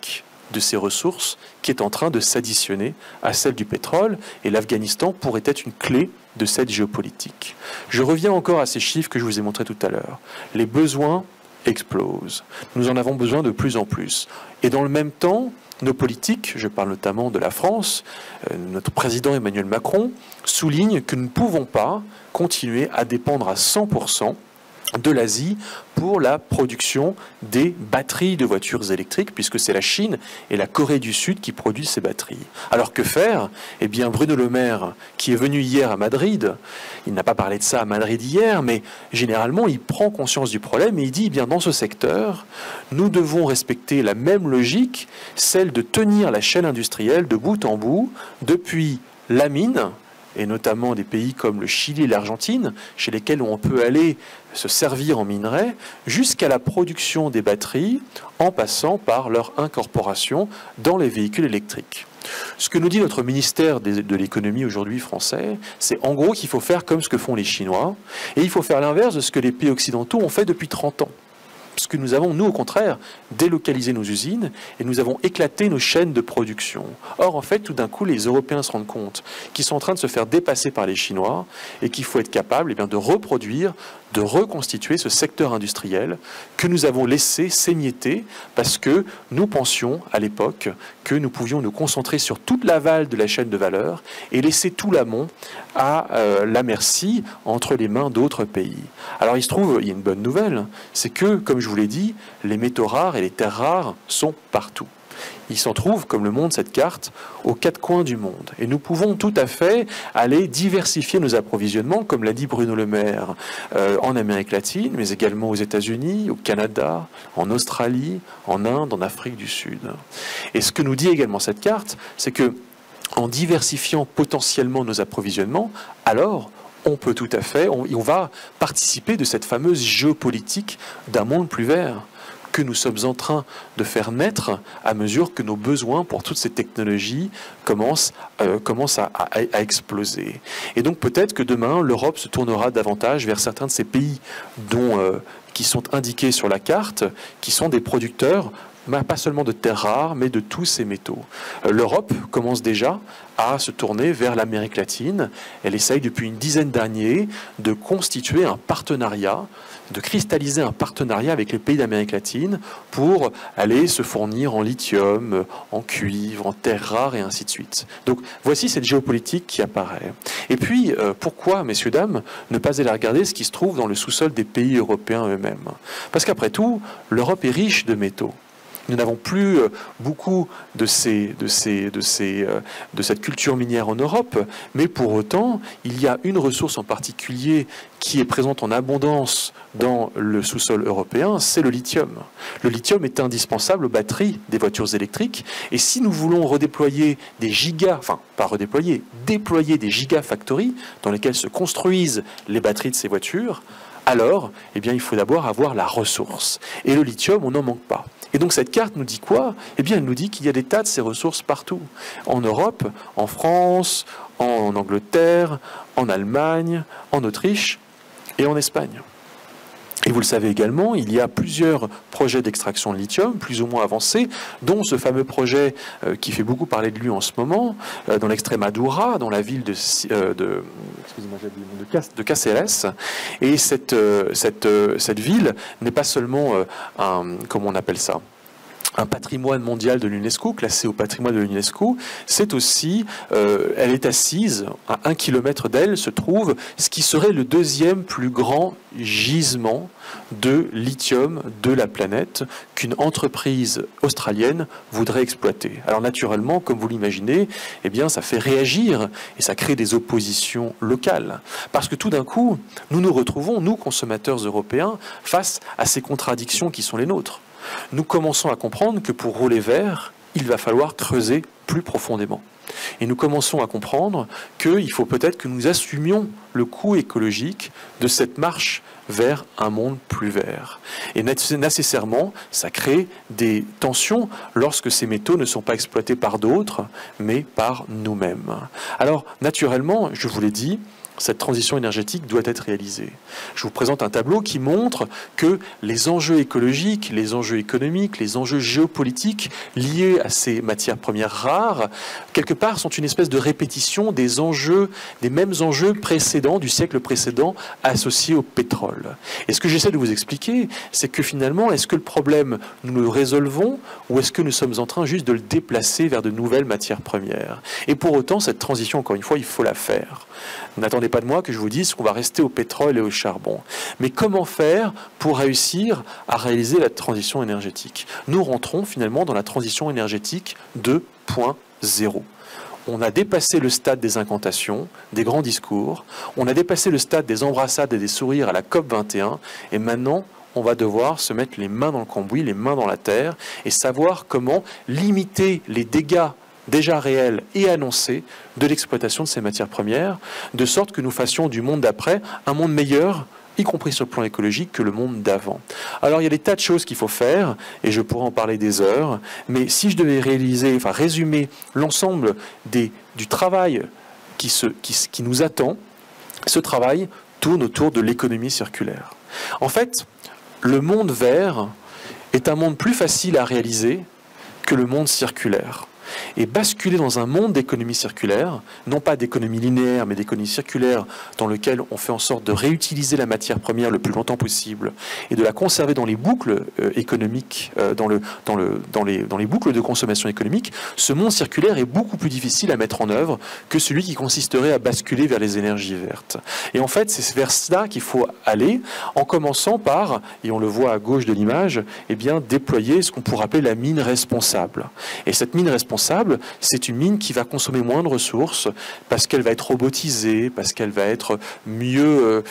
Speaker 1: de ces ressources qui est en train de s'additionner à celle du pétrole, et l'Afghanistan pourrait être une clé de cette géopolitique. Je reviens encore à ces chiffres que je vous ai montrés tout à l'heure. Les besoins explosent. Nous en avons besoin de plus en plus. Et dans le même temps, nos politiques, je parle notamment de la France, notre président Emmanuel Macron souligne que nous ne pouvons pas continuer à dépendre à 100% de l'Asie pour la production des batteries de voitures électriques, puisque c'est la Chine et la Corée du Sud qui produisent ces batteries. Alors que faire? Eh bien, Bruno Le Maire, qui est venu hier à Madrid, il n'a pas parlé de ça à Madrid hier, mais généralement, il prend conscience du problème et il dit, eh bien, dans ce secteur, nous devons respecter la même logique, celle de tenir la chaîne industrielle de bout en bout, depuis la mine, et notamment des pays comme le Chili et l'Argentine, chez lesquels on peut aller se servir en minerai, jusqu'à la production des batteries, en passant par leur incorporation dans les véhicules électriques. Ce que nous dit notre ministère de l'économie aujourd'hui français, c'est en gros qu'il faut faire comme ce que font les Chinois, et il faut faire l'inverse de ce que les pays occidentaux ont fait depuis 30 ans. Parce que nous avons, nous, au contraire, délocalisé nos usines et nous avons éclaté nos chaînes de production. Or, en fait, tout d'un coup, les Européens se rendent compte qu'ils sont en train de se faire dépasser par les Chinois et qu'il faut être capable de reproduire, de reconstituer ce secteur industriel que nous avons laissé s'émietter parce que nous pensions, à l'époque, que nous pouvions nous concentrer sur toute l'aval de la chaîne de valeur et laisser tout l'amont à la merci entre les mains d'autres pays. Alors, il se trouve, il y a une bonne nouvelle, c'est que, comme je vous l'ai dit, les métaux rares et les terres rares sont partout. Il s'en trouve, comme le montre cette carte, aux quatre coins du monde. Et nous pouvons tout à fait aller diversifier nos approvisionnements, comme l'a dit Bruno Le Maire, en Amérique latine, mais également aux États-Unis, au Canada, en Australie, en Inde, en Afrique du Sud. Et ce que nous dit également cette carte, c'est que en diversifiant potentiellement nos approvisionnements, alors on peut tout à fait, on va participer de cette fameuse géopolitique d'un monde plus vert que nous sommes en train de faire naître à mesure que nos besoins pour toutes ces technologies commencent à exploser. Et donc peut-être que demain, l'Europe se tournera davantage vers certains de ces pays qui sont indiqués sur la carte, qui sont des producteurs pas seulement de terres rares, mais de tous ces métaux. L'Europe commence déjà à se tourner vers l'Amérique latine. Elle essaye depuis une dizaine d'années de constituer un partenariat, de cristalliser un partenariat avec les pays d'Amérique latine pour aller se fournir en lithium, en cuivre, en terres rares et ainsi de suite. Donc voici cette géopolitique qui apparaît. Et puis, pourquoi, messieurs, dames, ne pas aller regarder ce qui se trouve dans le sous-sol des pays européens eux-mêmes? Parce qu'après tout, l'Europe est riche de métaux. Nous n'avons plus beaucoup de cette culture minière en Europe, mais pour autant, il y a une ressource en particulier qui est présente en abondance dans le sous-sol européen, c'est le lithium. Le lithium est indispensable aux batteries des voitures électriques, et si nous voulons redéployer des déployer des gigafactories dans lesquelles se construisent les batteries de ces voitures, alors, eh bien, il faut d'abord avoir la ressource. Et le lithium, on n'en manque pas. Et donc cette carte nous dit quoi? Eh bien, elle nous dit qu'il y a des tas de ces ressources partout. En Europe, en France, en Angleterre, en Allemagne, en Autriche et en Espagne. Et vous le savez également, il y a plusieurs projets d'extraction de lithium, plus ou moins avancés, dont ce fameux projet qui fait beaucoup parler de lui en ce moment, dans l'Extremadura, dans la ville de Cáceres. Et cette ville n'est pas seulement comment on appelle ça, un patrimoine mondial de l'UNESCO, classé au patrimoine de l'UNESCO, c'est aussi, elle est assise, à 1 kilomètre d'elle se trouve ce qui serait le deuxième plus grand gisement de lithium de la planète qu'une entreprise australienne voudrait exploiter. Alors naturellement, comme vous l'imaginez, eh bien ça fait réagir et ça crée des oppositions locales. Parce que tout d'un coup, nous nous retrouvons, nous consommateurs européens, face à ces contradictions qui sont les nôtres. Nous commençons à comprendre que pour rouler vert, il va falloir creuser plus profondément. Et nous commençons à comprendre qu'il faut peut-être que nous assumions le coût écologique de cette marche vers un monde plus vert. Et nécessairement, ça crée des tensions lorsque ces métaux ne sont pas exploités par d'autres, mais par nous-mêmes. Alors, naturellement, je vous l'ai dit, cette transition énergétique doit être réalisée. Je vous présente un tableau qui montre que les enjeux écologiques, les enjeux économiques, les enjeux géopolitiques liés à ces matières premières rares, quelque part sont une espèce de répétition des enjeux, des mêmes enjeux précédents, du siècle précédent, associés au pétrole. Et ce que j'essaie de vous expliquer, c'est que finalement, est-ce que le problème, nous le résolvons, ou est-ce que nous sommes en train juste de le déplacer vers de nouvelles matières premières? Et pour autant, cette transition, encore une fois, il faut la faire. N'attendez pas de moi que je vous dise qu'on va rester au pétrole et au charbon. Mais comment faire pour réussir à réaliser la transition énergétique? Nous rentrons finalement dans la transition énergétique 2.0. On a dépassé le stade des incantations, des grands discours, on a dépassé le stade des embrassades et des sourires à la COP21, et maintenant, on va devoir se mettre les mains dans le cambouis, les mains dans la terre, et savoir comment limiter les dégâts déjà réels et annoncés de l'exploitation de ces matières premières, de sorte que nous fassions du monde d'après un monde meilleur, y compris sur le plan écologique, que le monde d'avant. Alors il y a des tas de choses qu'il faut faire, et je pourrais en parler des heures, mais si je devais résumer l'ensemble du travail qui nous attend, ce travail tourne autour de l'économie circulaire. En fait, le monde vert est un monde plus facile à réaliser que le monde circulaire. Et basculer dans un monde d'économie circulaire, non pas d'économie linéaire, mais d'économie circulaire, dans lequel on fait en sorte de réutiliser la matière première le plus longtemps possible et de la conserver dans les boucles économiques, dans les boucles de consommation économique, ce monde circulaire est beaucoup plus difficile à mettre en œuvre que celui qui consisterait à basculer vers les énergies vertes. Et en fait, c'est vers cela qu'il faut aller, en commençant par, et on le voit à gauche de l'image, eh bien, déployer ce qu'on pourrait appeler la mine responsable. Et cette mine responsable, c'est une mine qui va consommer moins de ressources parce qu'elle va être robotisée, parce qu'elle va être mieux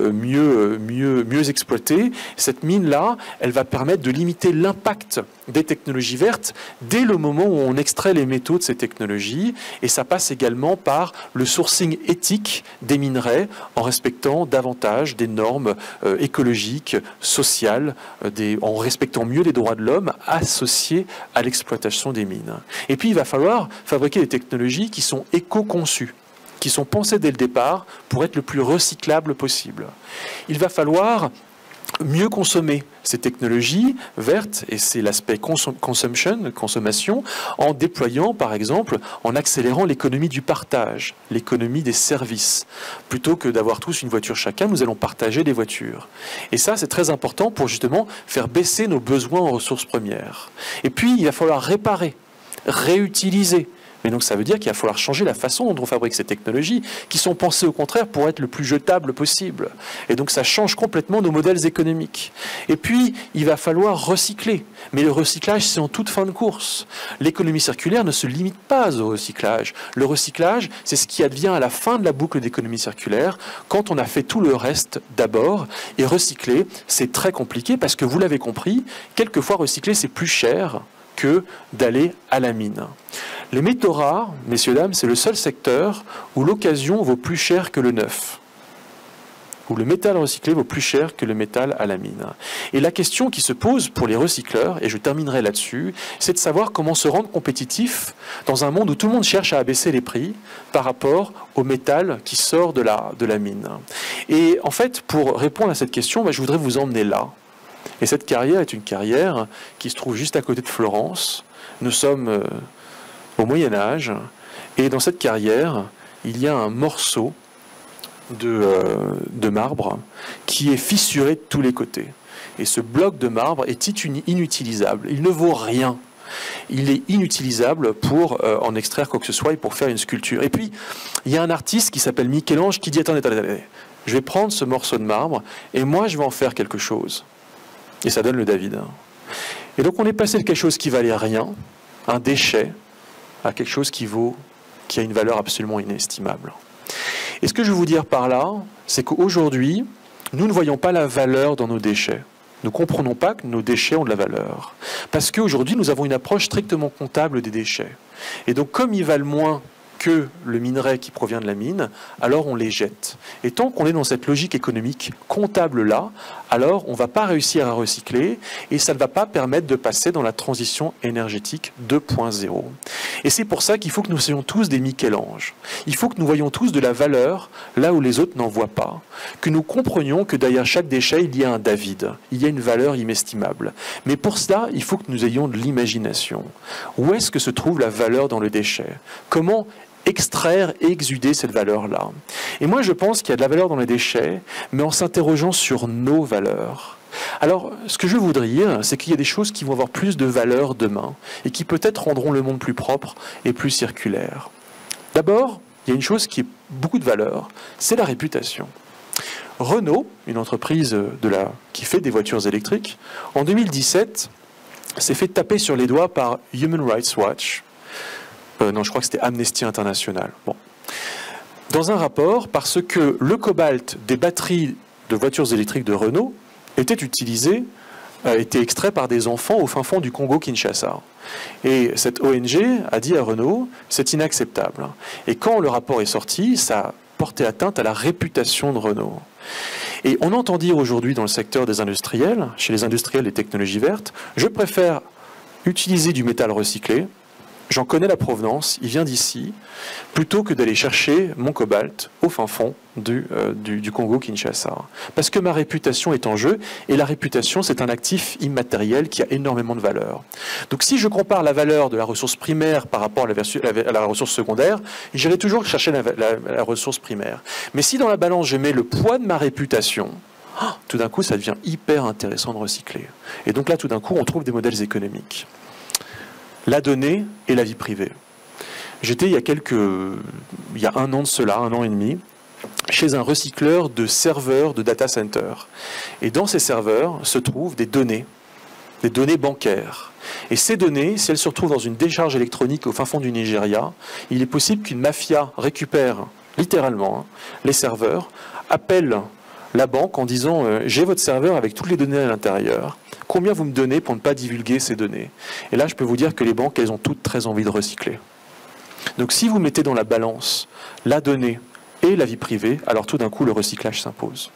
Speaker 1: exploitée. Cette mine-là, elle va permettre de limiter l'impact des technologies vertes dès le moment où on extrait les métaux de ces technologies. Et ça passe également par le sourcing éthique des minerais en respectant davantage des normes écologiques, sociales, en respectant mieux les droits de l'homme associés à l'exploitation des mines. Et puis, il va falloir fabriquer des technologies qui sont éco-conçues, qui sont pensées dès le départ pour être le plus recyclable possible. Il va falloir mieux consommer ces technologies vertes, et c'est l'aspect consommation, en déployant, par exemple, en accélérant l'économie du partage, l'économie des services. Plutôt que d'avoir tous une voiture chacun, nous allons partager des voitures. Et ça, c'est très important pour justement faire baisser nos besoins en ressources premières. Et puis, il va falloir réparer, réutiliser. Mais donc ça veut dire qu'il va falloir changer la façon dont on fabrique ces technologies, qui sont pensées au contraire pour être le plus jetables possible. Et donc ça change complètement nos modèles économiques. Et puis, il va falloir recycler. Mais le recyclage, c'est en toute fin de course. L'économie circulaire ne se limite pas au recyclage. Le recyclage, c'est ce qui advient à la fin de la boucle d'économie circulaire, quand on a fait tout le reste d'abord. Et recycler, c'est très compliqué parce que vous l'avez compris, quelquefois recycler, c'est plus cher que d'aller à la mine. Les métaux rares, messieurs, dames, c'est le seul secteur où l'occasion vaut plus cher que le neuf, où le métal recyclé vaut plus cher que le métal à la mine. Et la question qui se pose pour les recycleurs, et je terminerai là-dessus, c'est de savoir comment se rendre compétitif dans un monde où tout le monde cherche à abaisser les prix par rapport au métal qui sort de la mine. Et en fait, pour répondre à cette question, je voudrais vous emmener là. Et cette carrière est une carrière qui se trouve juste à côté de Florence. Nous sommes au Moyen-Âge, et dans cette carrière, il y a un morceau de marbre qui est fissuré de tous les côtés. Et ce bloc de marbre est inutilisable. Il ne vaut rien. Il est inutilisable pour en extraire quoi que ce soit et pour faire une sculpture. Et puis, il y a un artiste qui s'appelle Michel-Ange qui dit « Attendez, je vais prendre ce morceau de marbre et moi, je vais en faire quelque chose. » Et ça donne le David. Et donc, on est passé de quelque chose qui valait rien, un déchet, à quelque chose qui a une valeur absolument inestimable. Et ce que je veux vous dire par là, c'est qu'aujourd'hui, nous ne voyons pas la valeur dans nos déchets. Nous ne comprenons pas que nos déchets ont de la valeur. Parce qu'aujourd'hui, nous avons une approche strictement comptable des déchets. Et donc, comme ils valent moins que le minerai qui provient de la mine, alors on les jette. Et tant qu'on est dans cette logique économique comptable-là, alors on ne va pas réussir à recycler et ça ne va pas permettre de passer dans la transition énergétique 2.0. Et c'est pour ça qu'il faut que nous soyons tous des Michel-Ange. Il faut que nous voyions tous de la valeur là où les autres n'en voient pas. Que nous comprenions que derrière chaque déchet, il y a un David. Il y a une valeur inestimable. Mais pour cela, il faut que nous ayons de l'imagination. Où est-ce que se trouve la valeur dans le déchet? Comment extraire et exuder cette valeur-là? Et moi, je pense qu'il y a de la valeur dans les déchets, mais en s'interrogeant sur nos valeurs. Alors, ce que je voudrais dire, c'est qu'il y a des choses qui vont avoir plus de valeur demain et qui peut-être rendront le monde plus propre et plus circulaire. D'abord, il y a une chose qui a beaucoup de valeur, c'est la réputation. Renault, une entreprise qui fait des voitures électriques, en 2017, s'est fait taper sur les doigts par Human Rights Watch. Non, je crois que c'était Amnesty International. Bon. Dans un rapport, parce que le cobalt des batteries de voitures électriques de Renault était extrait par des enfants au fin fond du Congo-Kinshasa. Et cette ONG a dit à Renault, c'est inacceptable. Et quand le rapport est sorti, ça a porté atteinte à la réputation de Renault. Et on entend dire aujourd'hui dans le secteur des industriels, chez les industriels des technologies vertes, je préfère utiliser du métal recyclé, j'en connais la provenance, il vient d'ici, plutôt que d'aller chercher mon cobalt au fin fond du Congo-Kinshasa. Parce que ma réputation est en jeu, et la réputation, c'est un actif immatériel qui a énormément de valeur. Donc si je compare la valeur de la ressource primaire par rapport à la ressource secondaire, j'irai toujours chercher la ressource primaire. Mais si dans la balance, je mets le poids de ma réputation, tout d'un coup, ça devient hyper intéressant de recycler. Et donc là, tout d'un coup, on trouve des modèles économiques. La donnée et la vie privée. J'étais il y a un an de cela, un an et demi, chez un recycleur de serveurs de data center. Et dans ces serveurs se trouvent des données bancaires. Et ces données, si elles se retrouvent dans une décharge électronique au fin fond du Nigeria, il est possible qu'une mafia récupère littéralement les serveurs, appelle la banque en disant j'ai votre serveur avec toutes les données à l'intérieur. Combien vous me donnez pour ne pas divulguer ces données? Et là, je peux vous dire que les banques, elles ont toutes très envie de recycler. Donc si vous mettez dans la balance la donnée et la vie privée, alors tout d'un coup, le recyclage s'impose.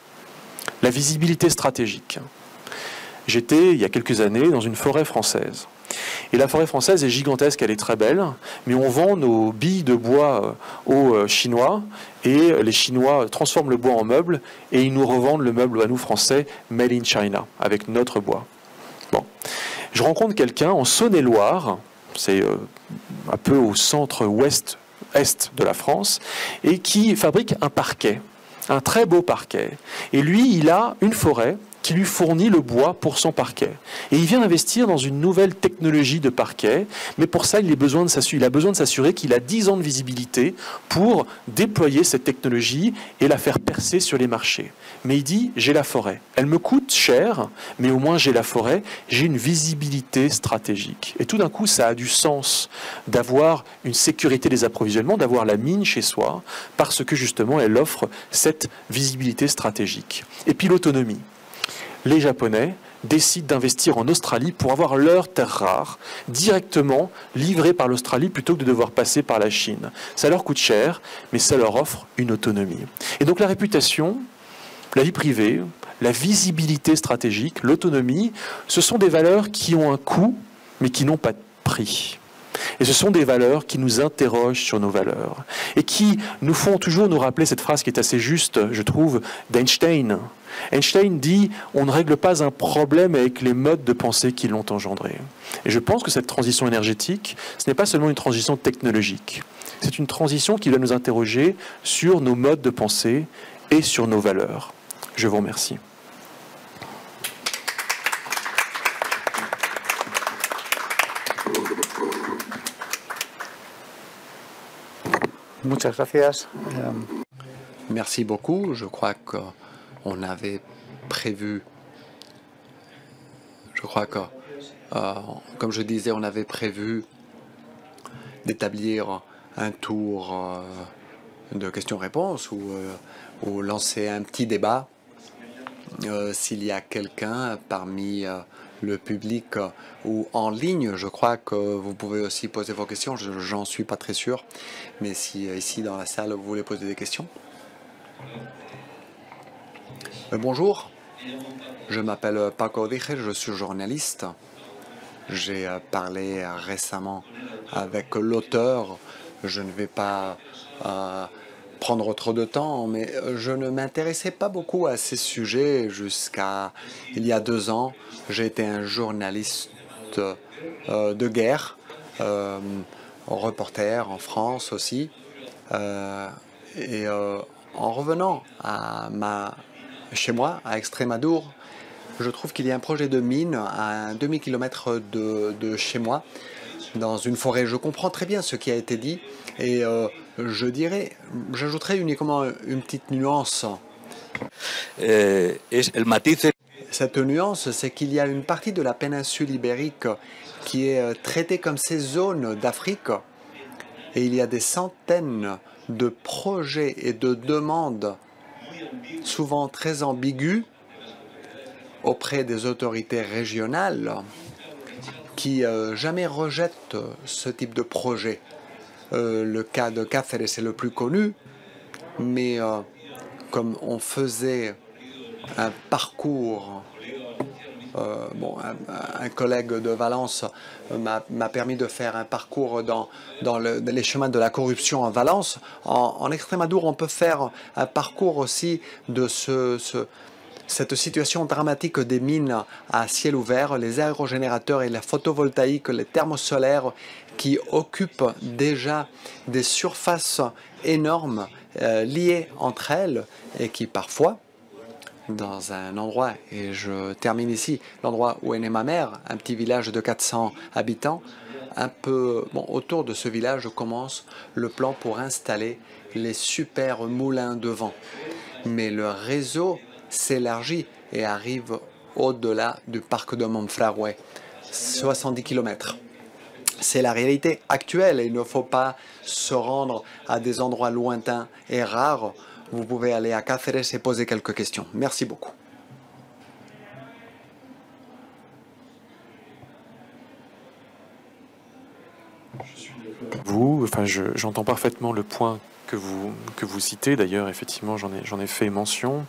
Speaker 1: La visibilité stratégique. J'étais, il y a quelques années, dans une forêt française. Et la forêt française est gigantesque, elle est très belle, mais on vend nos billes de bois aux Chinois, et les Chinois transforment le bois en meuble, et ils nous revendent le meuble à nous Français, made in China, avec notre bois. Bon. Je rencontre quelqu'un en Saône-et-Loire, c'est un peu au centre-ouest-est de la France, et qui fabrique un parquet, un très beau parquet. Et lui, il a une forêt qui lui fournit le bois pour son parquet. Et il vient investir dans une nouvelle technologie de parquet, mais pour ça, il a besoin de s'assurer qu'il a 10 ans de visibilité pour déployer cette technologie et la faire percer sur les marchés. Mais il dit, j'ai la forêt. Elle me coûte cher, mais au moins j'ai la forêt, j'ai une visibilité stratégique. Et tout d'un coup, ça a du sens d'avoir une sécurité des approvisionnements, d'avoir la mine chez soi, parce que justement, elle offre cette visibilité stratégique. Et puis l'autonomie. Les Japonais décident d'investir en Australie pour avoir leurs terres rares directement livrées par l'Australie plutôt que de devoir passer par la Chine. Ça leur coûte cher, mais ça leur offre une autonomie. Et donc la réputation, la vie privée, la visibilité stratégique, l'autonomie, ce sont des valeurs qui ont un coût, mais qui n'ont pas de prix. Et ce sont des valeurs qui nous interrogent sur nos valeurs et qui nous font toujours nous rappeler cette phrase qui est assez juste, je trouve, d'Einstein. Einstein dit « On ne règle pas un problème avec les modes de pensée qui l'ont engendré ». Et je pense que cette transition énergétique, ce n'est pas seulement une transition technologique. C'est une transition qui doit nous interroger sur nos modes de pensée et sur nos valeurs. Je vous remercie.
Speaker 5: Muchas gracias.
Speaker 2: Merci beaucoup. Je crois qu'on avait prévu, comme je disais, on avait prévu d'établir un tour de questions-réponses ou lancer un petit débat. S'il y a quelqu'un parmi le public ou en ligne, je crois que vous pouvez aussi poser vos questions. J'en suis pas très sûr, mais si ici dans la salle vous voulez poser des questions. Bonjour, je m'appelle Paco Dije, je suis journaliste. J'ai parlé récemment avec l'auteur. Je ne vais pas prendre trop de temps, mais je ne m'intéressais pas beaucoup à ces sujets jusqu'à il y a 2 ans. J'ai été un journaliste de guerre, reporter en France aussi. Et en revenant chez moi, à Extremadure, je trouve qu'il y a un projet de mine à un demi-kilomètre de chez moi, dans une forêt. Je comprends très bien ce qui a été dit et j'ajouterai uniquement une petite nuance. Cette nuance, c'est qu'il y a une partie de la péninsule ibérique qui est traitée comme ces zones d'Afrique et il y a des centaines de projets et de demandes souvent très ambiguës auprès des autorités régionales qui jamais rejettent ce type de projet. Le cas de Cáceres est le plus connu, mais comme on faisait un parcours, un collègue de Valence m'a permis de faire un parcours dans les chemins de la corruption en Valence. En Extremadure, on peut faire un parcours aussi de cette situation dramatique des mines à ciel ouvert, les aérogénérateurs et la photovoltaïque, les thermosolaires qui occupent déjà des surfaces énormes liées entre elles et qui parfois, dans un endroit, et je termine ici, l'endroit où est née ma mère, un petit village de 400 habitants, autour de ce village commence le plan pour installer les super moulins de vent. Mais le réseau s'élargit et arrive au-delà du parc de Monfragüe, 70 km. C'est la réalité actuelle et il ne faut pas se rendre à des endroits lointains et rares. Vous pouvez aller à Cáceres et poser quelques questions. Merci beaucoup.
Speaker 1: J'entends parfaitement le point que vous citez. D'ailleurs, effectivement, j'en ai fait mention.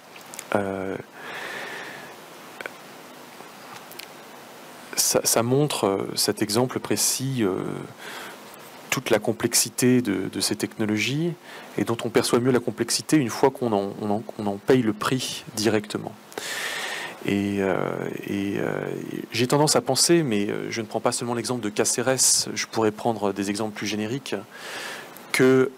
Speaker 1: Ça montre, cet exemple précis, toute la complexité de ces technologies et dont on perçoit mieux la complexité une fois qu'on en paye le prix directement. Et j'ai tendance à penser, mais je ne prends pas seulement l'exemple de Cáceres, je pourrais prendre des exemples plus génériques, que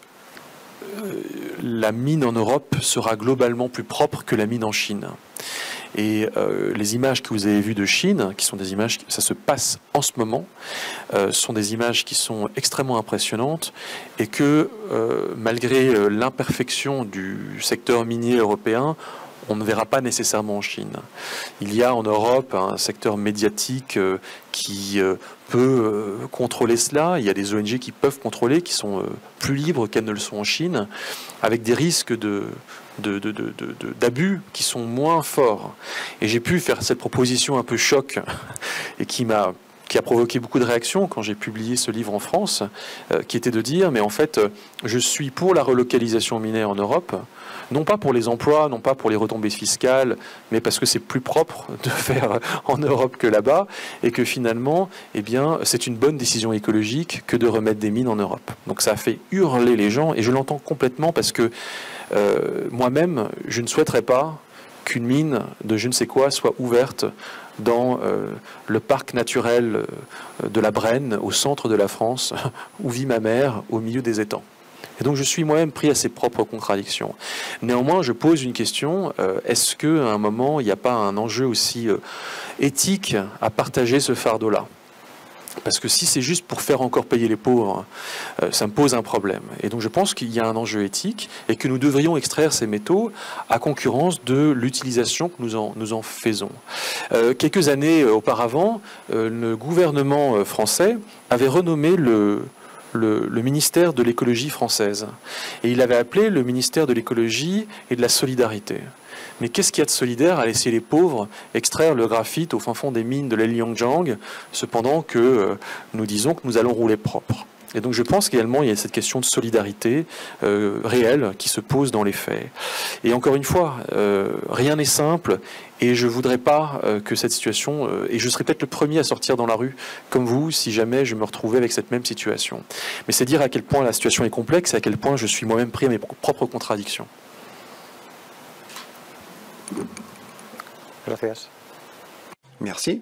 Speaker 1: la mine en Europe sera globalement plus propre que la mine en Chine. Et les images que vous avez vues de Chine, qui sont des images, ça se passe en ce moment, sont des images qui sont extrêmement impressionnantes et que malgré l'imperfection du secteur minier européen, on ne verra pas nécessairement en Chine. Il y a en Europe un secteur médiatique qui peut contrôler cela. Il y a des ONG qui peuvent contrôler, qui sont plus libres qu'elles ne le sont en Chine, avec des risques d'abus qui sont moins forts. Et j'ai pu faire cette proposition un peu choc et qui a provoqué beaucoup de réactions quand j'ai publié ce livre en France, qui était de dire, mais en fait, je suis pour la relocalisation minière en Europe, non pas pour les emplois, non pas pour les retombées fiscales, mais parce que c'est plus propre de faire en Europe que là-bas, et que finalement, eh bien, c'est une bonne décision écologique que de remettre des mines en Europe. Donc ça a fait hurler les gens, et je l'entends complètement parce que moi-même, je ne souhaiterais pas qu'une mine de je ne sais quoi soit ouverte dans le parc naturel de la Brenne, au centre de la France, où vit ma mère, au milieu des étangs. Et donc je suis moi-même pris à ses propres contradictions. Néanmoins, je pose une question, est-ce qu'à un moment, il n'y a pas un enjeu aussi éthique à partager ce fardeau-là ? Parce que si c'est juste pour faire encore payer les pauvres, ça me pose un problème. Et donc je pense qu'il y a un enjeu éthique et que nous devrions extraire ces métaux à concurrence de l'utilisation que nous en faisons. Quelques années auparavant, le gouvernement français avait renommé le ministère de l'écologie française. Et il avait appelé le ministère de l'écologie et de la solidarité. Mais qu'est-ce qu'il y a de solidaire à laisser les pauvres extraire le graphite au fin fond des mines de l'Heilongjiang, cependant que nous disons que nous allons rouler propre? Et donc je pense qu'également il y a cette question de solidarité réelle qui se pose dans les faits. Et encore une fois, rien n'est simple et je ne voudrais pas que cette situation, et je serais peut-être le premier à sortir dans la rue comme vous si jamais je me retrouvais avec cette même situation. Mais c'est dire à quel point la situation est complexe et à quel point je suis moi-même pris à mes propres contradictions.
Speaker 5: Gracias.
Speaker 2: Merci.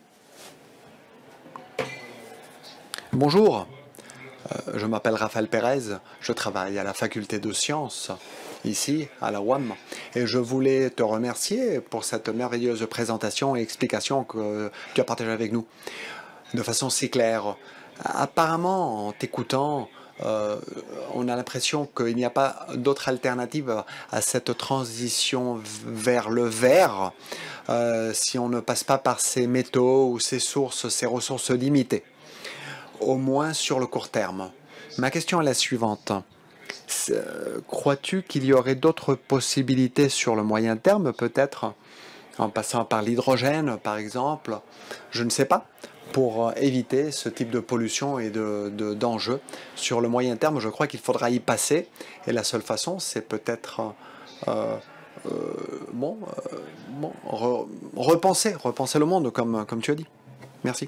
Speaker 2: Bonjour. Je m'appelle Raphaël Pérez, je travaille à la faculté de sciences, ici, à la UAM, et je voulais te remercier pour cette merveilleuse présentation et explication que tu as partagée avec nous, de façon si claire. Apparemment, en t'écoutant, on a l'impression qu'il n'y a pas d'autre alternative à cette transition vers le vert si on ne passe pas par ces métaux ou ces sources, ces ressources limitées. Au moins sur le court terme. Ma question est la suivante. Crois-tu qu'il y aurait d'autres possibilités sur le moyen terme, peut-être en passant par l'hydrogène, par exemple? Je ne sais pas, pour éviter ce type de pollution et d'enjeux. Sur le moyen terme, je crois qu'il faudra y passer. Et la seule façon, c'est peut-être repenser le monde, comme tu as dit. Merci.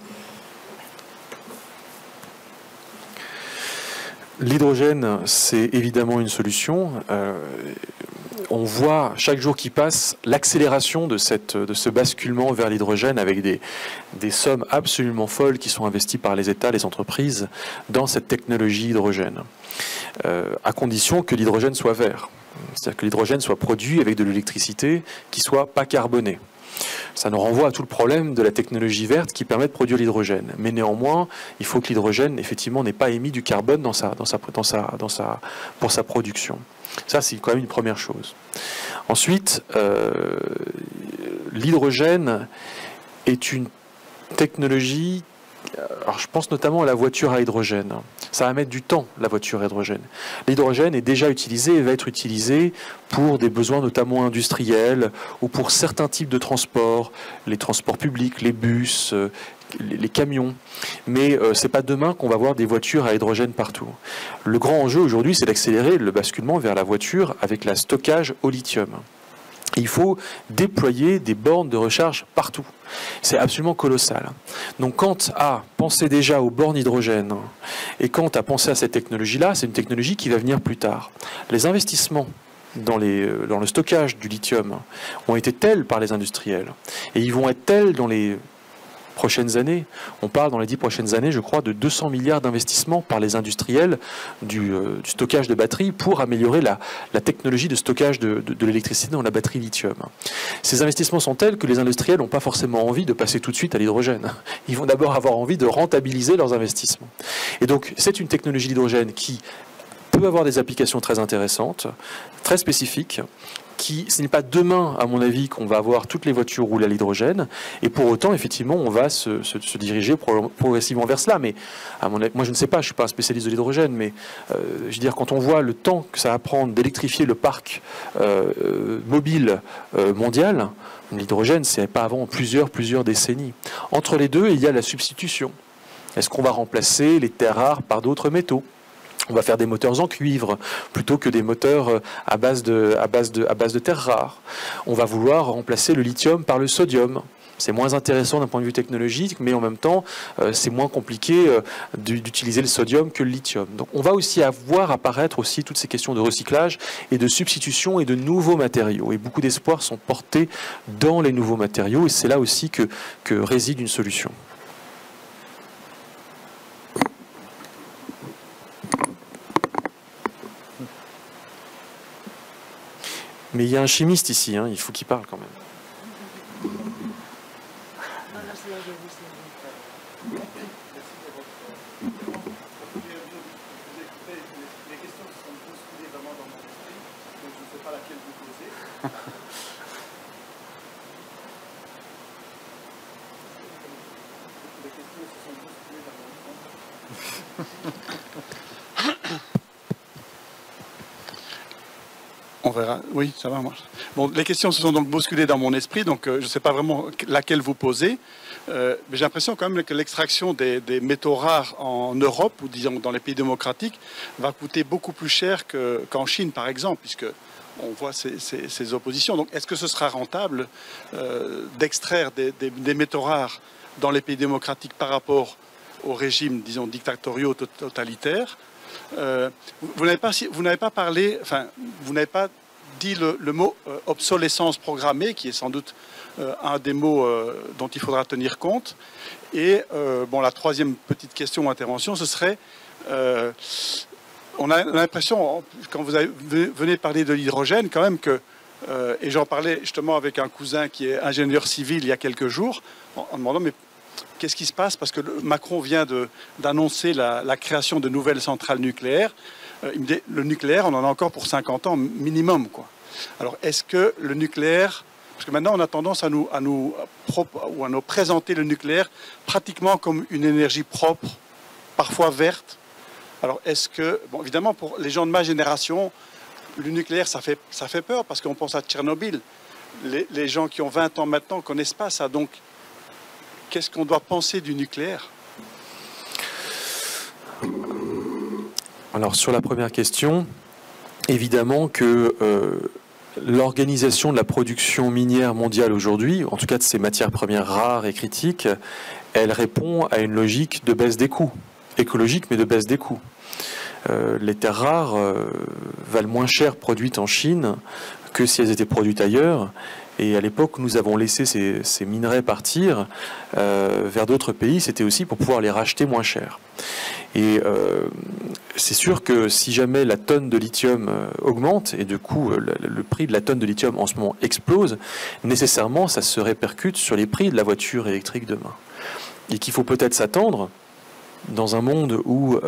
Speaker 1: L'hydrogène, c'est évidemment une solution. On voit chaque jour qui passe l'accélération de ce basculement vers l'hydrogène avec des sommes absolument folles qui sont investies par les États, les entreprises, dans cette technologie hydrogène, à condition que l'hydrogène soit vert. C'est-à-dire que l'hydrogène soit produit avec de l'électricité qui soit pas carbonée. Ça nous renvoie à tout le problème de la technologie verte qui permet de produire l'hydrogène. Mais néanmoins, il faut que l'hydrogène, effectivement, n'ait pas émis du carbone pour sa production. Ça, c'est quand même une première chose. Ensuite, l'hydrogène est une technologie. Alors, je pense notamment à la voiture à hydrogène. Ça va mettre du temps, la voiture à hydrogène. L'hydrogène est déjà utilisé et va être utilisé pour des besoins notamment industriels ou pour certains types de transports, les transports publics, les bus, les camions. Mais ce n'est pas demain qu'on va voir des voitures à hydrogène partout. Le grand enjeu aujourd'hui, c'est d'accélérer le basculement vers la voiture avec le stockage au lithium. Il faut déployer des bornes de recharge partout. C'est absolument colossal. Donc quant à penser déjà aux bornes hydrogène et quant à penser à cette technologie-là, c'est une technologie qui va venir plus tard. Les investissements dans le stockage du lithium ont été tels par les industriels et ils vont être tels dans les prochaines années. On parle dans les 10 prochaines années, je crois, de 200 milliards d'investissements par les industriels du stockage de batteries pour améliorer la technologie de stockage de l'électricité dans la batterie lithium. Ces investissements sont tels que les industriels n'ont pas forcément envie de passer tout de suite à l'hydrogène. Ils vont d'abord avoir envie de rentabiliser leurs investissements. Et donc, c'est une technologie d'hydrogène qui peut avoir des applications très intéressantes, très spécifiques, ce n'est pas demain, à mon avis, qu'on va avoir toutes les voitures roulées à l'hydrogène, et pour autant, effectivement, on va se diriger progressivement vers cela. Mais à mon avis, moi, je ne sais pas, je ne suis pas un spécialiste de l'hydrogène, mais je veux dire, quand on voit le temps que ça va prendre d'électrifier le parc mobile mondial, l'hydrogène, c'est pas avant plusieurs décennies. Entre les deux, il y a la substitution. Est-ce qu'on va remplacer les terres rares par d'autres métaux ? On va faire des moteurs en cuivre plutôt que des moteurs à base de terres rares. On va vouloir remplacer le lithium par le sodium. C'est moins intéressant d'un point de vue technologique, mais en même temps, c'est moins compliqué d'utiliser le sodium que le lithium. Donc on va aussi voir apparaître aussi toutes ces questions de recyclage et de substitution et de nouveaux matériaux. Et beaucoup d'espoirs sont portés dans les nouveaux matériaux, et c'est là aussi que réside une solution. Mais il y a un chimiste ici, hein, il faut qu'il parle quand même.
Speaker 5: verra. Oui, ça va, moi. Bon, les questions se sont donc bousculées dans mon esprit, donc je ne sais pas vraiment laquelle vous posez. Mais j'ai l'impression quand même que l'extraction des métaux rares en Europe, ou disons dans les pays démocratiques, va coûter beaucoup plus cher qu'en Chine, par exemple, puisque on voit ces oppositions. Donc, est-ce que ce sera rentable d'extraire des métaux rares dans les pays démocratiques par rapport aux régimes, disons, dictatoriaux, totalitaires? Vous n'avez pas parlé, enfin, vous n'avez pas dit le mot obsolescence programmée, qui est sans doute un des mots dont il faudra tenir compte. Et bon, la troisième petite question ou intervention, ce serait, on a l'impression, quand vous venez parler de l'hydrogène, quand même que, et j'en parlais justement avec un cousin qui est ingénieur civil il y a quelques jours, en demandant, mais qu'est-ce qui se passe? Parce que Macron vient d'annoncer la création de nouvelles centrales nucléaires. Il me dit, le nucléaire, on en a encore pour 50 ans minimum, quoi. Alors, est-ce que le nucléaire... Parce que maintenant, on a tendance à nous présenter le nucléaire pratiquement comme une énergie propre, parfois verte. Alors, est-ce que... Bon, évidemment, pour les gens de ma génération, le nucléaire, ça fait peur, parce qu'on pense à Tchernobyl. Les gens qui ont 20 ans maintenant ne connaissent pas ça. Donc, qu'est-ce qu'on doit penser du nucléaire?
Speaker 1: Alors, sur la première question, évidemment que l'organisation de la production minière mondiale aujourd'hui, en tout cas de ces matières premières rares et critiques, elle répond à une logique de baisse des coûts, écologique mais de baisse des coûts. Les terres rares valent moins cher produites en Chine que si elles étaient produites ailleurs. Et à l'époque, nous avons laissé ces minerais partir vers d'autres pays. C'était aussi pour pouvoir les racheter moins cher. Et c'est sûr que si jamais la tonne de lithium augmente, et du coup le prix de la tonne de lithium en ce moment explose, nécessairement ça se répercute sur les prix de la voiture électrique demain. Et qu'il faut peut-être s'attendre, dans un monde où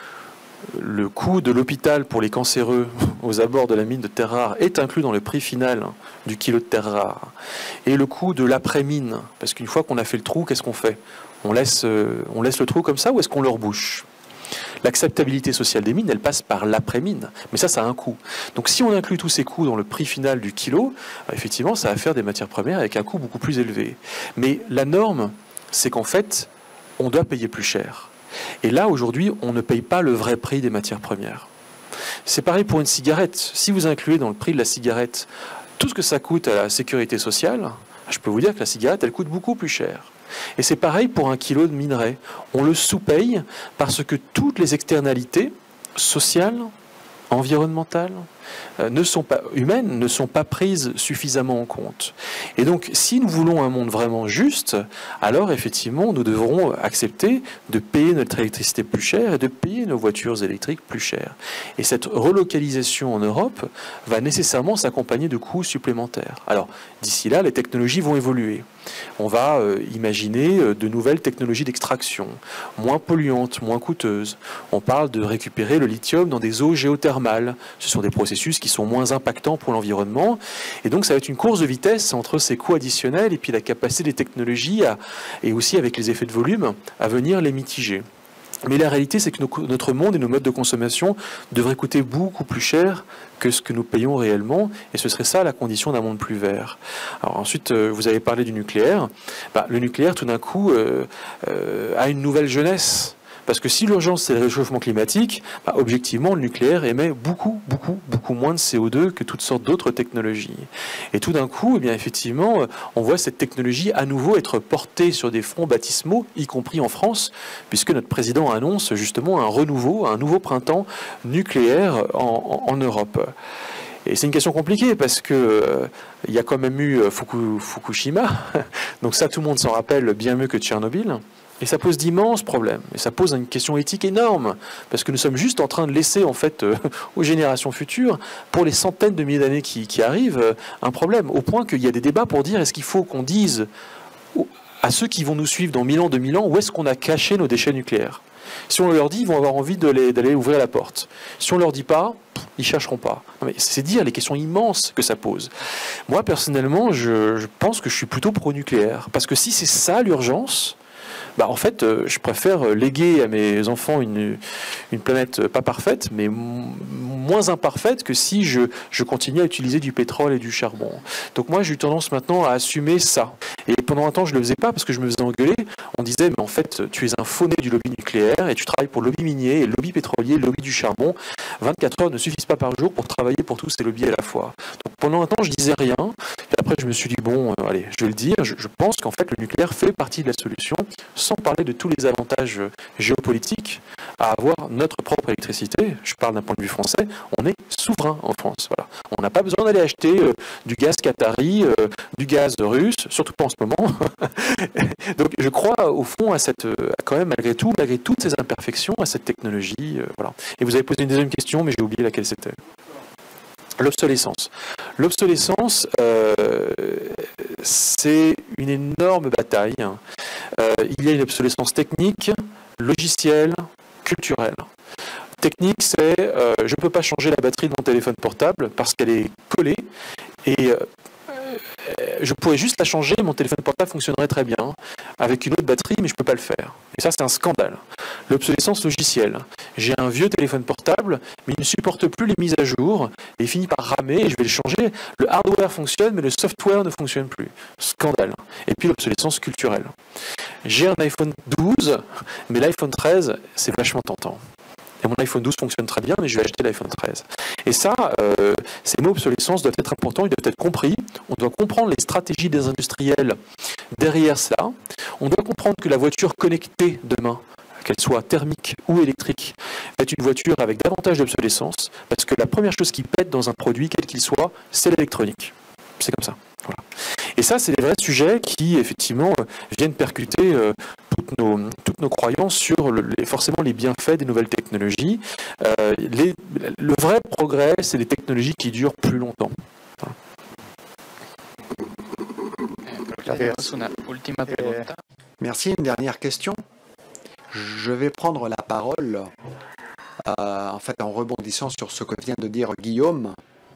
Speaker 1: le coût de l'hôpital pour les cancéreux aux abords de la mine de terres rares est inclus dans le prix final du kilo de terres rares, et le coût de l'après-mine, parce qu'une fois qu'on a fait le trou, qu'est-ce qu'on fait? On laisse le trou comme ça, ou est-ce qu'on le rebouche? L'acceptabilité sociale des mines, elle passe par l'après-mine, mais ça a un coût. Donc si on inclut tous ces coûts dans le prix final du kilo, effectivement, ça va faire des matières premières avec un coût beaucoup plus élevé. Mais la norme, c'est qu'en fait, on doit payer plus cher. Et là, aujourd'hui, on ne paye pas le vrai prix des matières premières. C'est pareil pour une cigarette. Si vous incluez dans le prix de la cigarette tout ce que ça coûte à la sécurité sociale, je peux vous dire que la cigarette, elle coûte beaucoup plus cher. Et c'est pareil pour un kilo de minerai. On le sous-paye parce que toutes les externalités sociales, environnementales, humaines, ne sont pas prises suffisamment en compte. Et donc, si nous voulons un monde vraiment juste, alors effectivement, nous devrons accepter de payer notre électricité plus cher et de payer nos voitures électriques plus chères. Et cette relocalisation en Europe va nécessairement s'accompagner de coûts supplémentaires. Alors, d'ici là, les technologies vont évoluer. On va imaginer de nouvelles technologies d'extraction, moins polluantes, moins coûteuses. On parle de récupérer le lithium dans des eaux géothermales. Ce sont des processus qui sont moins impactants pour l'environnement. Et donc, ça va être une course de vitesse entre ces coûts additionnels et puis la capacité des technologies, et aussi avec les effets de volume, à venir les mitiger. Mais la réalité, c'est que notre monde et nos modes de consommation devraient coûter beaucoup plus cher que ce que nous payons réellement, et ce serait ça la condition d'un monde plus vert. Alors ensuite, vous avez parlé du nucléaire. Le nucléaire, tout d'un coup, a une nouvelle jeunesse. Parce que si l'urgence, c'est le réchauffement climatique, objectivement, le nucléaire émet beaucoup moins de CO2 que toutes sortes d'autres technologies. Et tout d'un coup, eh bien, effectivement, on voit cette technologie à nouveau être portée sur des fronts baptismaux, y compris en France, puisque notre président annonce justement un renouveau, un nouveau printemps nucléaire en Europe. Et c'est une question compliquée parce que il y a quand même eu Fukushima, donc ça tout le monde s'en rappelle bien mieux que Tchernobyl. Et ça pose d'immenses problèmes. Et ça pose une question éthique énorme. Parce que nous sommes juste en train de laisser, en fait, aux générations futures, pour les centaines de milliers d'années qui arrivent, un problème. Au point qu'il y a des débats pour dire, est-ce qu'il faut qu'on dise à ceux qui vont nous suivre dans 1000 ans, 2000 ans, où est-ce qu'on a caché nos déchets nucléaires? Si on leur dit, ils vont avoir envie d'aller ouvrir la porte. Si on leur dit pas, ils chercheront pas. C'est dire les questions immenses que ça pose. Moi, personnellement, je pense que je suis plutôt pro-nucléaire. Parce que si c'est ça l'urgence, En fait, je préfère léguer à mes enfants une planète pas parfaite, mais moins imparfaite que si je continue à utiliser du pétrole et du charbon. Donc moi, j'ai eu tendance maintenant à assumer ça. Et pendant un temps, je ne le faisais pas parce que je me faisais engueuler. On disait, mais en fait, tu es un fauné du lobby nucléaire et tu travailles pour le lobby minier, le lobby pétrolier, le lobby du charbon. 24 heures ne suffisent pas par jour pour travailler pour tous ces lobbies à la fois. Donc pendant un temps, je disais rien. Et après, je me suis dit, bon, allez, je vais le dire. Je pense qu'en fait, le nucléaire fait partie de la solution, sans parler de tous les avantages géopolitiques à avoir notre propre électricité. Je parle d'un point de vue français. On est souverain en France. Voilà. On n'a pas besoin d'aller acheter du gaz qatari, du gaz russe, surtout pas en ce moment. Donc je crois au fond à cette, quand même malgré tout, malgré toutes ces imperfections, à cette technologie. Voilà. Et vous avez posé une deuxième question, mais j'ai oublié laquelle c'était. L'obsolescence. L'obsolescence, c'est une énorme bataille. Il y a une obsolescence technique, logicielle, culturelle. Technique, c'est je ne peux pas changer la batterie de mon téléphone portable parce qu'elle est collée et je pourrais juste la changer, mon téléphone portable fonctionnerait très bien avec une autre batterie, mais je ne peux pas le faire. Et ça, c'est un scandale. L'obsolescence logicielle. J'ai un vieux téléphone portable, mais il ne supporte plus les mises à jour, et il finit par ramer, et je vais le changer. Le hardware fonctionne, mais le software ne fonctionne plus. Scandale. Et puis l'obsolescence culturelle. J'ai un iPhone 12, mais l'iPhone 13, c'est vachement tentant. Et mon iPhone 12 fonctionne très bien, mais je vais acheter l'iPhone 13. Et ça, ces mots obsolescence doivent être importants, ils doivent être compris. On doit comprendre les stratégies des industriels derrière cela. On doit comprendre que la voiture connectée demain, qu'elle soit thermique ou électrique, va être une voiture avec davantage d'obsolescence, parce que la première chose qui pète dans un produit, quel qu'il soit, c'est l'électronique. C'est comme ça. Voilà. Et ça, c'est des vrais sujets qui, effectivement, viennent percuter toutes nos croyances sur forcément les bienfaits des nouvelles technologies. Le vrai progrès, c'est des technologies qui durent plus longtemps. Voilà.
Speaker 2: Merci. Une dernière question. Je vais prendre la parole en fait en rebondissant sur ce que vient de dire Guillaume.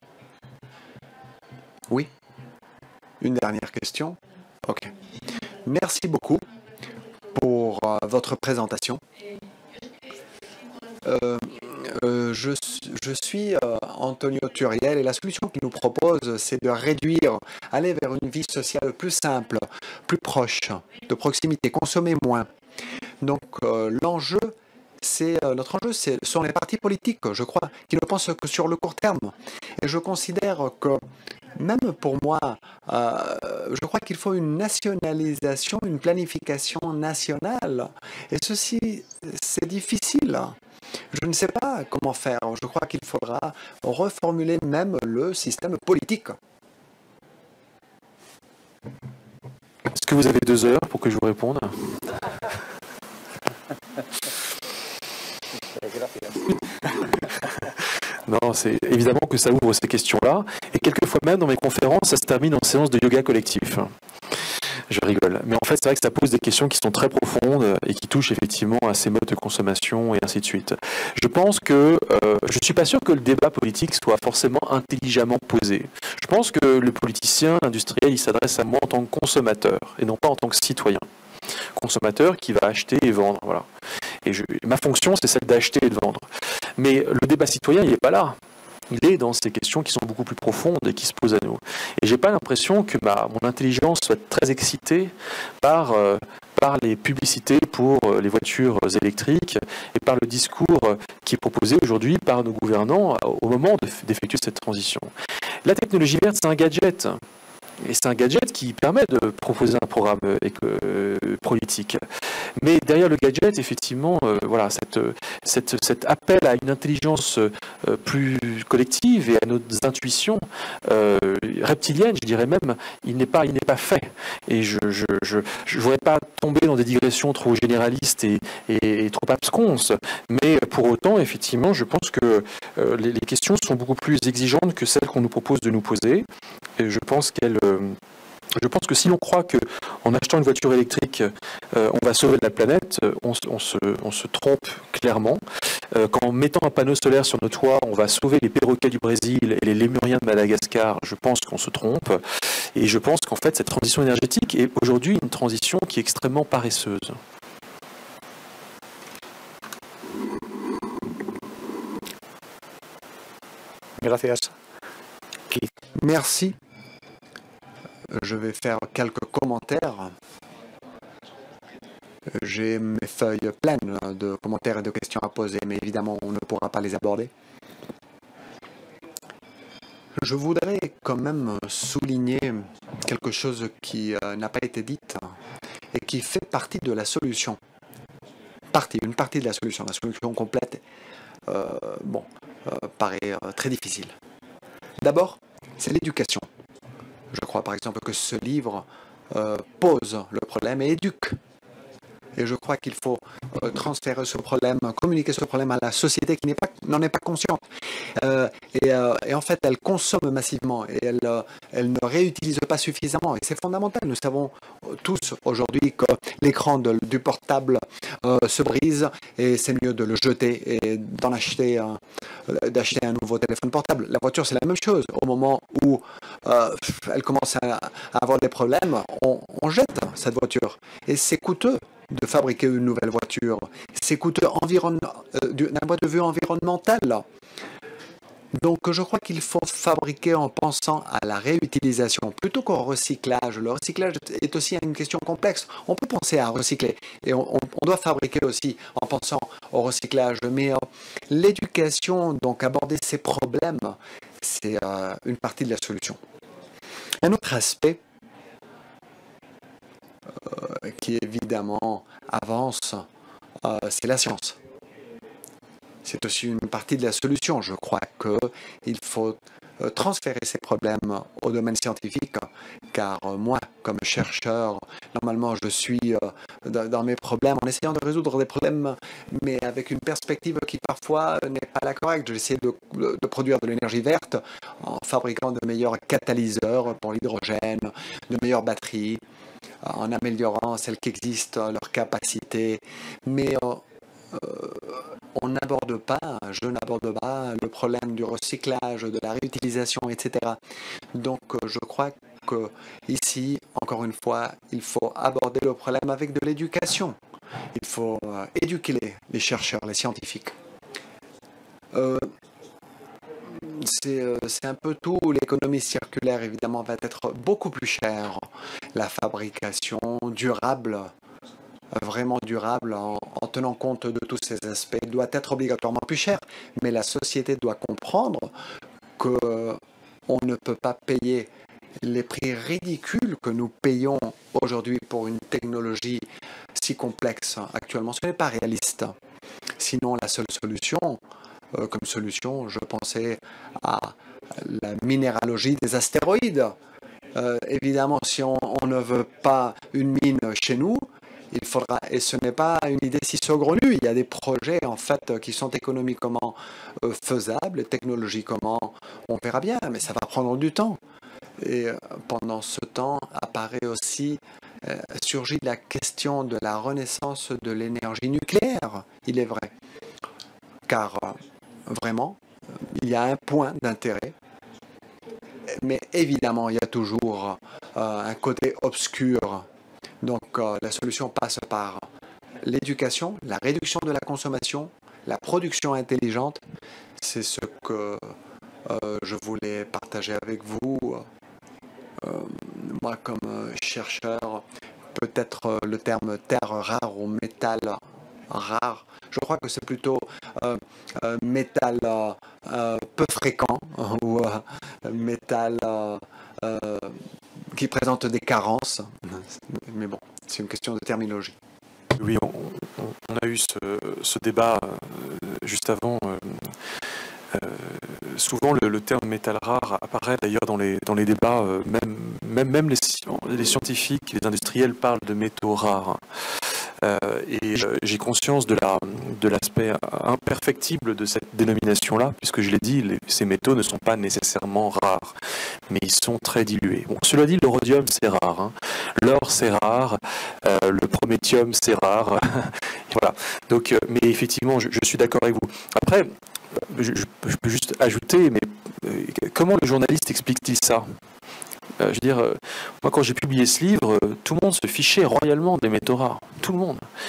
Speaker 2: Oui. Une dernière question. Ok. Merci beaucoup pour votre présentation. Je suis Antonio Turiel et la solution qu'il nous propose, c'est de réduire, aller vers une vie sociale plus simple, plus proche, de proximité, consommer moins. Donc l'enjeu, notre enjeu, ce sont les partis politiques, je crois, qui ne pensent que sur le court terme. Et je considère que même pour moi, je crois qu'il faut une nationalisation, une planification nationale. Et ceci, c'est difficile. Je ne sais pas comment faire. Je crois qu'il faudra reformuler même le système politique.
Speaker 1: Est-ce que vous avez 2 heures pour que je vous réponde ? Non, c'est évidemment que ça ouvre ces questions-là. Et quelquefois même, dans mes conférences, ça se termine en séance de yoga collectif. Je rigole. Mais en fait, c'est vrai que ça pose des questions qui sont très profondes et qui touchent effectivement à ces modes de consommation et ainsi de suite. Je pense que je ne suis pas sûr que le débat politique soit forcément intelligemment posé. Je pense que le politicien, l'industriel, il s'adresse à moi en tant que consommateur et non pas en tant que citoyen. Consommateur qui va acheter et vendre. Voilà. Et ma fonction, c'est celle d'acheter et de vendre. Mais le débat citoyen, il n'est pas là. Il est dans ces questions qui sont beaucoup plus profondes et qui se posent à nous. Et j'ai pas l'impression que mon intelligence soit très excitée par les publicités pour les voitures électriques et par le discours qui est proposé aujourd'hui par nos gouvernants au moment d'effectuer cette transition. La technologie verte, c'est un gadget. Et c'est un gadget qui permet de proposer un programme politique. Mais derrière le gadget, effectivement, voilà, cet appel à une intelligence plus collective et à nos intuitions reptiliennes, je dirais même, il n'est pas fait. Et je ne voudrais pas tomber dans des digressions trop généralistes et trop absconses. Mais pour autant, effectivement, je pense que les questions sont beaucoup plus exigeantes que celles qu'on nous propose de nous poser. Et je pense que si l'on croit qu'en achetant une voiture électrique, on va sauver la planète, on se trompe clairement. Qu'en mettant un panneau solaire sur nos toits, on va sauver les perroquets du Brésil et les lémuriens de Madagascar, je pense qu'on se trompe. Et je pense qu'en fait, cette transition énergétique est aujourd'hui une transition qui est extrêmement paresseuse.
Speaker 6: Gracias.
Speaker 2: Merci. Je vais faire quelques commentaires. J'ai mes feuilles pleines de commentaires et de questions à poser, mais évidemment, on ne pourra pas les aborder. Je voudrais quand même souligner quelque chose qui n'a pas été dit et qui fait partie de la solution. Une partie de la solution. La solution complète, paraît très difficile. D'abord, c'est l'éducation. Je crois par exemple que ce livre pose le problème et éduque. Et je crois qu'il faut transférer ce problème, communiquer ce problème à la société qui n'en est pas consciente. Et en fait, elle consomme massivement et elle ne réutilise pas suffisamment. Et c'est fondamental. Nous savons tous aujourd'hui que l'écran du portable se brise et c'est mieux de le jeter et d'acheter un nouveau téléphone portable. La voiture, c'est la même chose. Au moment où elle commence à avoir des problèmes, on jette cette voiture. Et c'est coûteux de fabriquer une nouvelle voiture. C'est coûteux d'un point de vue environnemental. Donc je crois qu'il faut fabriquer en pensant à la réutilisation plutôt qu'au recyclage. Le recyclage est aussi une question complexe. On peut penser à recycler et on doit fabriquer aussi en pensant au recyclage. Mais l'éducation, donc aborder ces problèmes, c'est une partie de la solution. Un autre aspect qui évidemment avance, c'est la science. C'est aussi une partie de la solution. Je crois qu'il faut transférer ces problèmes au domaine scientifique, car moi, comme chercheur, normalement, je suis dans mes problèmes en essayant de résoudre des problèmes, mais avec une perspective qui parfois n'est pas la correcte. J'essaie de produire de l'énergie verte en fabriquant de meilleurs catalyseurs pour l'hydrogène, de meilleures batteries, en améliorant celles qui existent, leur capacité, mais je n'aborde pas le problème du recyclage, de la réutilisation, etc. Donc je crois que ici, encore une fois, il faut aborder le problème avec de l'éducation. Il faut éduquer les chercheurs, les scientifiques. C'est un peu tout. L'économie circulaire, évidemment, va être beaucoup plus chère. La fabrication durable, vraiment durable, en tenant compte de tous ces aspects, doit être obligatoirement plus chère. Mais la société doit comprendre qu'on ne peut pas payer les prix ridicules que nous payons aujourd'hui pour une technologie si complexe actuellement. Ce n'est pas réaliste. Sinon, la seule solution, comme solution, je pensais à la minéralogie des astéroïdes. Évidemment, si on ne veut pas une mine chez nous, il faudra, et ce n'est pas une idée si saugrenue, il y a des projets en fait qui sont économiquement faisables, technologiquement, on verra bien, mais ça va prendre du temps. Et pendant ce temps apparaît aussi, surgit la question de la renaissance de l'énergie nucléaire, il est vrai. Car vraiment, il y a un point d'intérêt, mais évidemment, il y a toujours un côté obscur. Donc, la solution passe par l'éducation, la réduction de la consommation, la production intelligente. C'est ce que je voulais partager avec vous. Moi, comme chercheur, peut-être le terme terre rare ou métal rare, je crois que c'est plutôt métal peu fréquent ou métal qui présente des carences. Mais bon, c'est une question de terminologie.
Speaker 1: Oui, on a eu ce débat juste avant. Souvent, le terme métal rare apparaît d'ailleurs dans les débats. Même les scientifiques, les industriels parlent de métaux rares. Et j'ai conscience de l'aspect imperfectible de cette dénomination-là, puisque je l'ai dit, ces métaux ne sont pas nécessairement rares, mais ils sont très dilués. Bon, cela dit, le rhodium, c'est rare. Hein. L'or, c'est rare. Le prométhium, c'est rare. Voilà. Donc, mais effectivement, je suis d'accord avec vous. Après, je peux juste ajouter, mais comment le journaliste explique-t-il ça ? Je veux dire, moi quand j'ai publié ce livre, tout le monde se fichait royalement des métaux rares. Tout le monde.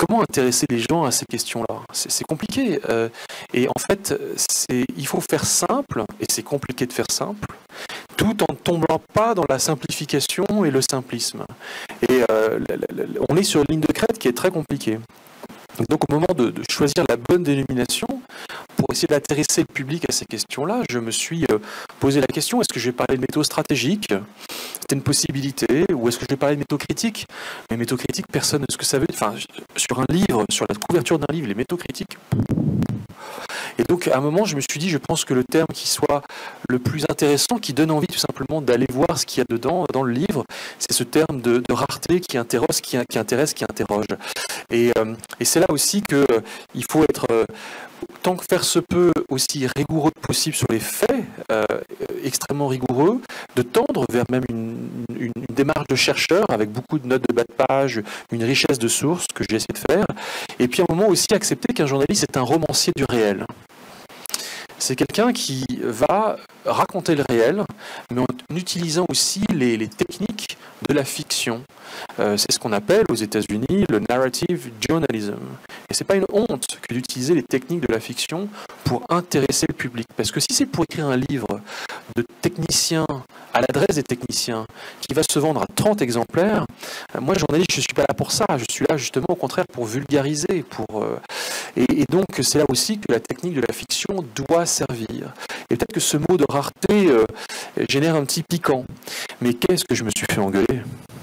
Speaker 1: comment intéresser les gens à ces questions-là? C'est compliqué. Et en fait, il faut faire simple, et c'est compliqué de faire simple, tout en ne tombant pas dans la simplification et le simplisme. Et on est sur une ligne de crête qui est très compliquée. Donc au moment de choisir la bonne dénomination, pour essayer d'intéresser le public à ces questions-là, je me suis posé la question, est-ce que je vais parler de métaux stratégiques? C'était une possibilité. Ou est-ce que je vais parler de métaux critiques? Mais métaux critiques, personne ne sait ce que ça veut dire. Enfin, sur un livre, sur la couverture d'un livre, les métaux critiques... Et donc, à un moment, je me suis dit, je pense que le terme qui soit le plus intéressant, qui donne envie tout simplement d'aller voir ce qu'il y a dedans, dans le livre, c'est ce terme de rareté qui intéresse, qui interroge. Et c'est là aussi qu'il faut être, tant que faire se peut, aussi rigoureux que possible sur les faits, extrêmement rigoureux, de tendre vers même une démarche de chercheur avec beaucoup de notes de bas de page, une richesse de sources que j'ai essayé de faire. Et puis à un moment aussi accepter qu'un journaliste est un romancier du réel. C'est quelqu'un qui va raconter le réel, mais en utilisant aussi les techniques de la fiction. C'est ce qu'on appelle aux États-Unis le narrative journalism. Et c'est pas une honte que d'utiliser les techniques de la fiction pour intéresser le public. Parce que si c'est pour écrire un livre de techniciens à l'adresse des techniciens qui va se vendre à 30 exemplaires, moi journaliste je ne suis pas là pour ça, je suis là justement au contraire pour vulgariser. Et donc c'est là aussi que la technique de la fiction doit servir. Et peut-être que ce mot de rareté génère un petit piquant. Mais qu'est-ce que je me suis fait engueuler?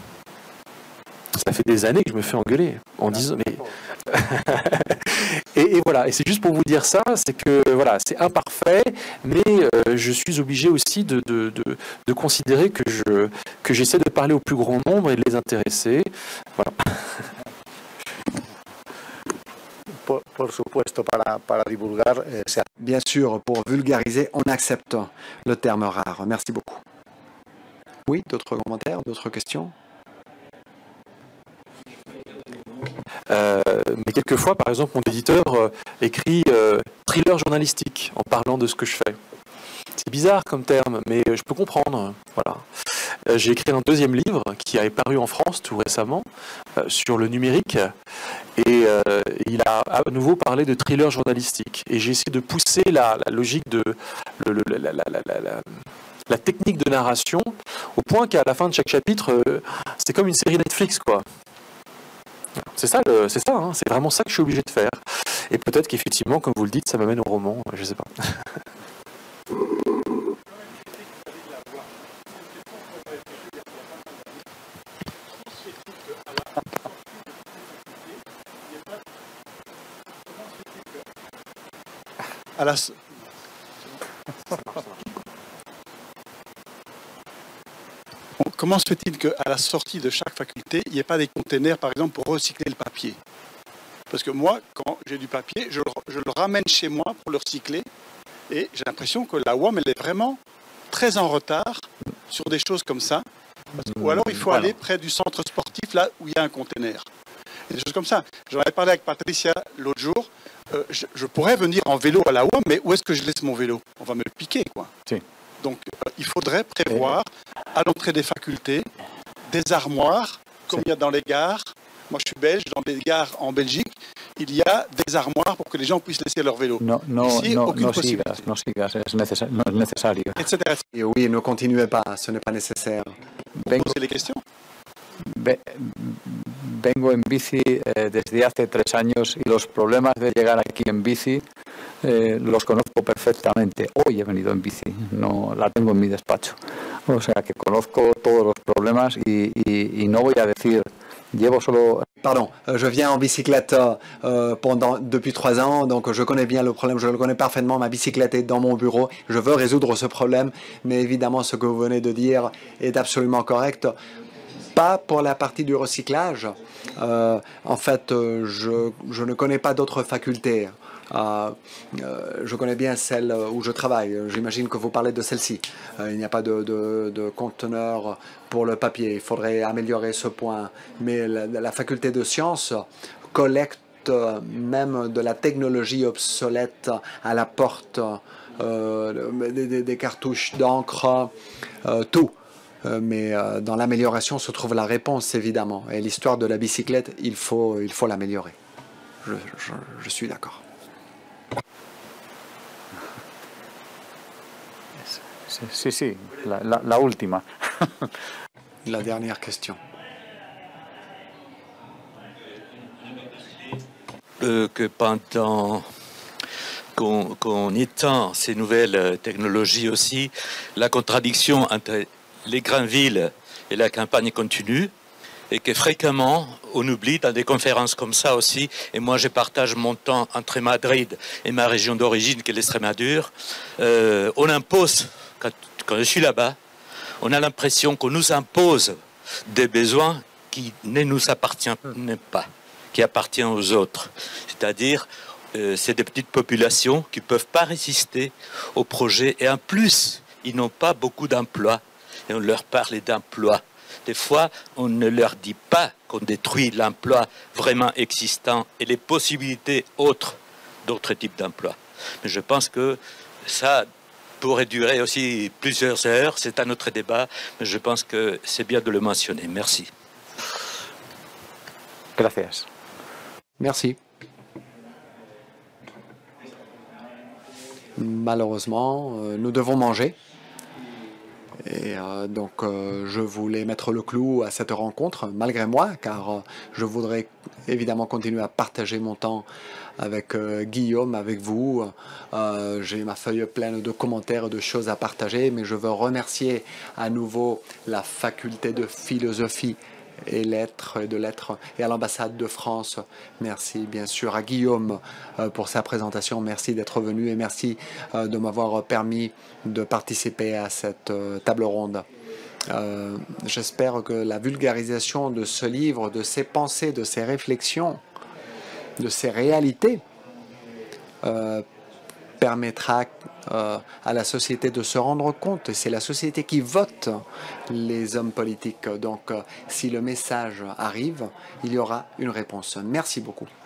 Speaker 1: Ça fait des années que je me fais engueuler en disant mais et voilà, et c'est juste pour vous dire ça, c'est que voilà, c'est imparfait, mais je suis obligé aussi de considérer que j'essaie de parler au plus grand nombre et de les intéresser. Voilà.
Speaker 6: Por supuesto, para divulgar.
Speaker 2: Bien sûr, pour vulgariser, on accepte le terme rare. Merci beaucoup. Oui, d'autres commentaires, d'autres questions?
Speaker 1: Mais quelquefois, par exemple, mon éditeur écrit thriller journalistique en parlant de ce que je fais. C'est bizarre comme terme, mais je peux comprendre. Voilà. J'ai écrit un deuxième livre qui est paru en France tout récemment sur le numérique et il a à nouveau parlé de thriller journalistique. Et j'ai essayé de pousser la logique de la technique de narration au point qu'à la fin de chaque chapitre, c'est comme une série Netflix, quoi. C'est ça, hein, c'est vraiment ça que je suis obligé de faire. Et peut-être qu'effectivement, comme vous le dites, ça m'amène au roman, je ne sais pas.
Speaker 5: Comment se fait-il qu'à la sortie de chaque faculté, il n'y ait pas des containers, par exemple, pour recycler le papier? Parce que moi, quand j'ai du papier, je le ramène chez moi pour le recycler. Et j'ai l'impression que la UAM, elle est vraiment très en retard sur des choses comme ça. Ou alors, il faut aller près du centre sportif, là où il y a un container. Et des choses comme ça. J'en avais parlé avec Patricia l'autre jour. Je pourrais venir en vélo à la UAM, mais où est-ce que je laisse mon vélo? On va me le piquer, quoi.
Speaker 6: Sí.
Speaker 5: Donc, il faudrait prévoir à l'entrée des facultés des armoires, comme il y a dans les gares. Moi, je suis belge, dans les gares en Belgique, il y a des armoires pour que les gens puissent laisser leur vélo. Ici, aucune possibilité.
Speaker 6: No sigas, no es necesario.
Speaker 5: Etc.
Speaker 2: Et oui, ne continuez pas, ce n'est pas nécessaire.
Speaker 5: Posez les questions.
Speaker 6: Vengo en bici desde hace 3 años y los problemas de llegar aquí en bici los conozco perfectamente. Hoy he venido en bici, no la tengo en mi despacho. O sea que conozco todos los problemas y no voy a decir, llevo solo...
Speaker 2: Pardon, je viens en bicyclette depuis 3 ans, donc je connais bien le problème, je le connais parfaitement, ma bicyclette est dans mon bureau, je veux résoudre ce problème, mais évidemment ce que vous venez de dire est absolument correct. Pas pour la partie du recyclage. En fait, je ne connais pas d'autres facultés. Je connais bien celle où je travaille. J'imagine que vous parlez de celle-ci. Il n'y a pas de conteneur pour le papier. Il faudrait améliorer ce point. Mais la faculté de sciences collecte même de la technologie obsolète à la porte, des cartouches d'encre, tout. Mais dans l'amélioration se trouve la réponse, évidemment. Et l'histoire de la bicyclette, il faut l'améliorer. Je suis d'accord.
Speaker 6: Sí, la última.
Speaker 2: La dernière question.
Speaker 7: Que pendant qu'on étend ces nouvelles technologies aussi, la contradiction entre les grandes villes et la campagne continue, et que fréquemment on oublie dans des conférences comme ça aussi, et moi je partage mon temps entre Madrid et ma région d'origine qui est l'Extrémadure, on impose, quand je suis là-bas, on a l'impression qu'on nous impose des besoins qui ne nous appartiennent pas, qui appartiennent aux autres. C'est-à-dire, c'est des petites populations qui ne peuvent pas résister au projet, et en plus, ils n'ont pas beaucoup d'emplois, et on leur parle d'emplois. Des fois, on ne leur dit pas qu'on détruit l'emploi vraiment existant et les possibilités autres d'autres types d'emplois. Mais je pense que ça pourrait durer aussi plusieurs heures. C'est un autre débat, mais je pense que c'est bien de le mentionner. Merci.
Speaker 6: Gracias.
Speaker 2: Merci. Malheureusement, nous devons manger. Et donc, je voulais mettre le clou à cette rencontre, malgré moi, car je voudrais évidemment continuer à partager mon temps avec Guillaume, avec vous. J'ai ma feuille pleine de commentaires, de choses à partager, mais je veux remercier à nouveau la faculté de philosophie et de lettres et à l'ambassade de France. Merci bien sûr à Guillaume pour sa présentation. Merci d'être venu et merci de m'avoir permis de participer à cette table ronde. J'espère que la vulgarisation de ce livre, de ses pensées, de ses réflexions, de ses réalités permettra à la société de se rendre compte, et c'est la société qui vote les hommes politiques. Donc, si le message arrive, il y aura une réponse. Merci beaucoup.